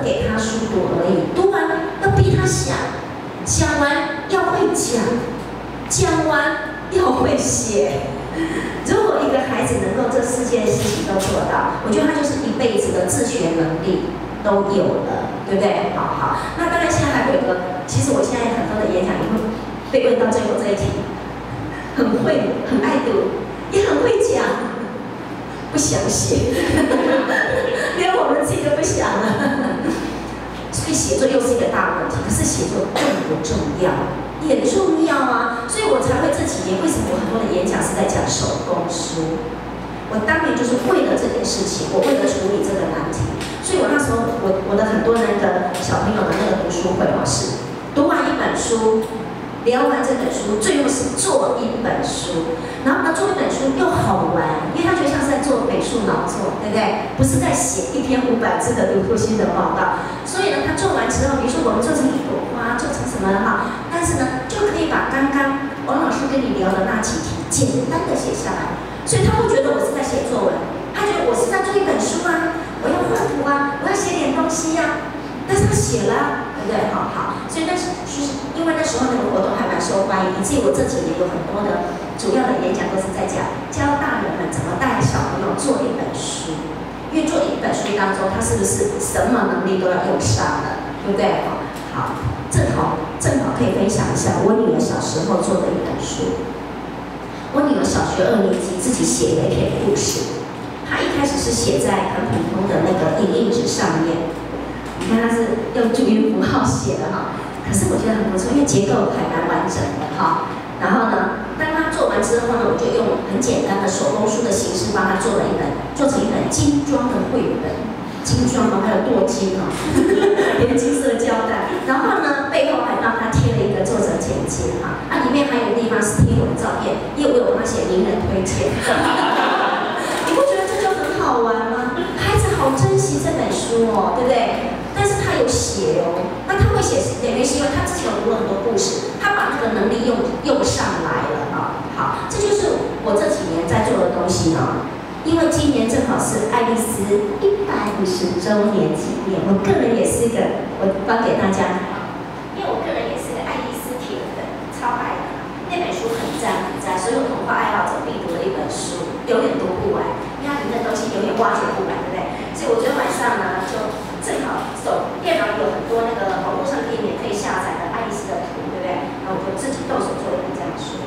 给他书读而已，读完要逼他想，想完要会讲，讲完要会写。如果一个孩子能够这四件事情都做到，我觉得他就是一辈子的自学能力都有了，对不对？好好，那当然现在还会有个，其实我现在很多的演讲也会被问到最后这一题，很会，很爱读，也很会讲，不想写，连我们自己都不想了。所以写作又是一个大问题，可是写作重不重要？也重要啊，所以我才会这几年为什么我很多的演讲是在讲手工书？我当年就是为了这件事情，我为了处理这个难题，所以我那时候我我的很多那个小朋友的那个读书会哦，是读完一本书，聊完这本书，最后是做一本书，然后呢做一本书又好玩，因为他觉得像是在做美术劳作，对不对？不是在写一篇五百字的读书心得报告。所以呢，他做完之后，比如说我们做成一朵花，做成什么哈，但是呢，就可以把刚刚王老师跟你聊的那几题简单的写下来。所以他不觉得我是在写作文，他觉得我是在做一本书啊，我要画图啊，我要写点东西呀、啊。但是他写了、啊，对不对？好好，所以那是就是因为那时候那个活动还蛮受欢迎，以至于我这几年有很多的主要的演讲都是在讲教大人们怎么带小朋友做一本书。因为做一本书当中，他是不是什么能力都要用上了，对不对？好，正好正好可以分享一下我女儿小时候做的一本书。我女儿小学二年级自己写了一篇故事，她一开始是写在很普通的那个影印纸上面，你看她是用注音符号写的哈，可是我觉得很不错，因为结构还蛮完整的哈。然后呢，当她做完之后呢，我就用很简单的手工书的形式帮她做了一本，做成一本精装的绘本，精装哦，还有镀金哦，连金色的胶带。然后呢，背后还帮她贴了一个作者简介哈，啊，里面还有地方是贴我的照片，因为我有帮她写名人推荐。你不觉得这就很好玩吗？孩子好珍惜这本书哦，对不对？但是他有写哦，那他会写是等于是因为他之前有读了很多故事，他把那个能力用用上来了啊。好，这就是我这几年在做的东西呢。因为今年正好是爱丽丝一百五十周年纪念，我个人也是一个，我发给大家看，因为我个人也是个爱丽丝铁粉，超爱的。那本书很赞很赞，所有童话爱好者必读的一本书，永远读不完，因为它里面的东西永远挖掘不完，对不对？所以我觉得晚上呢，就正好手电脑有很多那个网络上可以免费下载的爱丽丝的图，对不对？然后我就自己动手做一本这样的书，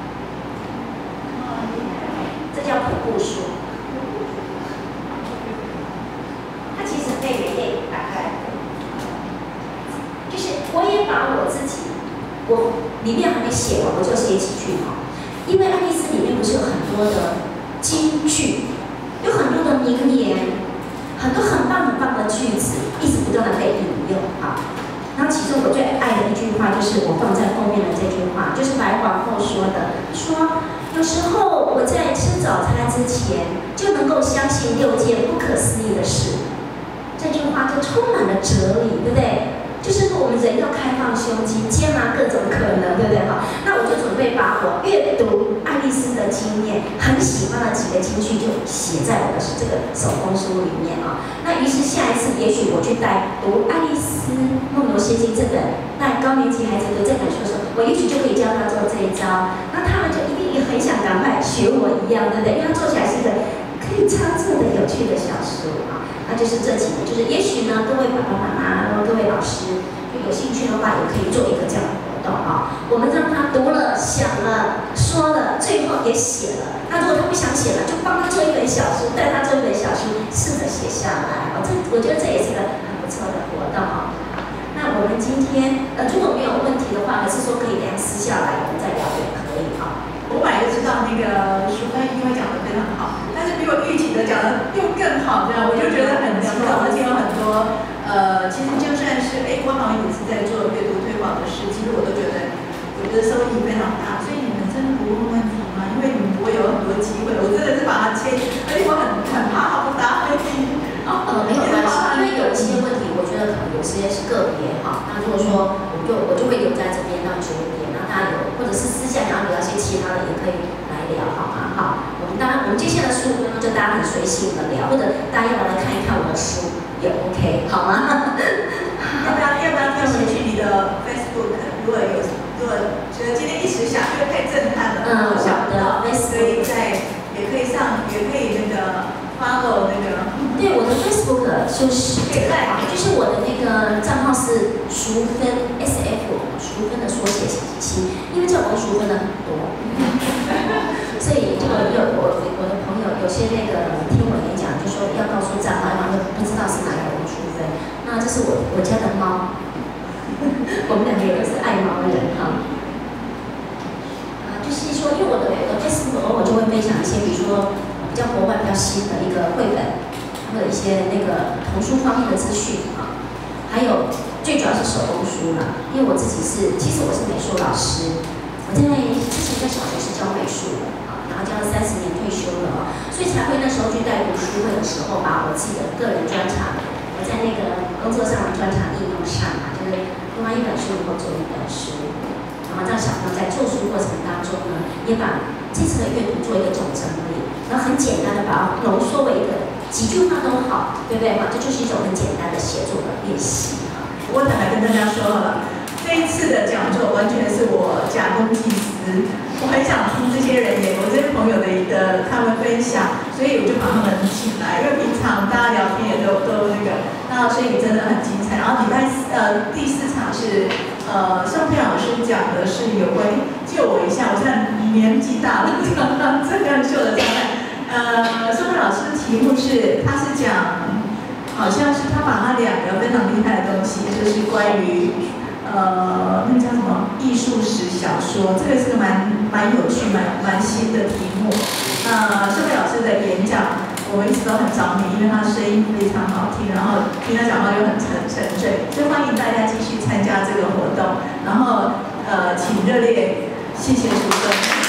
这叫瀑布书。它其实可以连电影打开，就是我也把我自己，我里面还没写完，我就写几句哈。因为爱丽丝里面不是有很多的金句，有很多的名言，很多很棒很棒的句子，一直不断的被引用啊。然后其中我最爱的一句话就是我放在后面的这句话，就是白皇后说的，说有时候我在吃早餐之前就能够相信六件不可思议的事。这句话就充满了哲理，对不对？就是我们人要开放胸襟，接纳各种可能，对不对？哈，那我就准备把我阅读爱丽丝的经验，很喜欢的几个金句就写在我的这个手工书里面啊。那于是下一次，也许我去带读《爱丽丝梦游仙境》这本带高年级孩子读这本书的时候，我也许就可以教他做这一招，那他们就一定也很想赶快学我一样，对不对？因为它做起来是一个可以操作的有趣的小书啊。那就是这几年，就是也许呢，各位爸爸妈妈、各位老师，就有兴趣的话，也可以做一个这样的活动啊。我们让他读了、想了、说了，最后也写了。那如果他不想写了，就帮他做一本小书，带他做一本小书，试着写下来。哦，这我觉得这也是个很不错的活动啊。那我们今天呃，如果没有问题的话，还是说可以等下私下来，我们再聊也可以啊。 我本来就知道那个淑芬一定会讲得非常好，但是比我预期的讲得又更好，这样我就觉得很激动，而且有很多呃，其实就算是哎，我好像也是在做阅读推广的事，其实我都觉得我觉得收益非常大，所以你们真的不问问题吗？因为你们不会有很多机会，我真的是把它切，而且我很很怕它不答对。 哦，呃，没有关系，因为有一些问题，我觉得可能有些是个别哈。那如果说我就我就会留在这边到九点，那大家有或者是私下想要聊一些其他的，也可以来聊，好吗？好，我们当然我们接下来十五分钟就大家很随性的聊，或者大家要来看一看我的书， 也 OK， 好吗？ 要不要要不要跳回去你的 Facebook？ 如果有如果觉得今天一时想，因为太震撼了， 嗯， 想不到， 我的所以在也可以上，也可以那个 follow 那个。 对，我的 Facebook 就是这个，就是我的那个账号是淑芬 S F， 淑芬的缩写写心，因为叫王淑芬的很多，所以就有我我的朋友有些那个听我演讲就说要告诉账号，然后不知道是哪个王淑芬，那这是我我家的猫，我们两个也都是爱猫人哈。啊，就是说，因为我的我的 Facebook 我就会分享一些，比如说比较国外比较新的一个绘本。或者一些那个童书方面的资讯啊，还有最主要是手工书啦。因为我自己是，其实我是美术老师，我在之前在小学是教美术的啊，然后教了三十年退休了啊，所以才会那时候去带读书会的时候，把我自己的个人专长，我在那个工作上的专长应用上啊，就是读完一本书以后做一本书，然后让小朋友在做书过程当中呢，也把这次的阅读做一个总整理，然后很简单的把它浓缩为一个。几句话都好，对不对？哈，这就是一种很简单的写作的练习哈。 我坦白跟大家说好了，这一次的讲座完全是我假公济私，我很想听这些人也，我这些朋友的一个他们分享，所以我就把他们请来，因为平常大家聊天也都都那个，那所以真的很精彩。然后礼拜四呃第四场是呃宋佩老师讲的是有关救我一下，我现在年纪大了，刚刚这样秀的状态。呃，宋佩老师的题目是，他是讲，好像是他把他两个非常厉害的东西，就是关于，呃，那叫什么艺术史小说，这个是个蛮蛮有趣、蛮蛮新的题目。那宋佩老师的演讲，我们一直都很着迷，因为他声音非常好听，然后听他讲话又很沉沉醉，所以欢迎大家继续参加这个活动。然后，呃，请热烈谢谢主持人。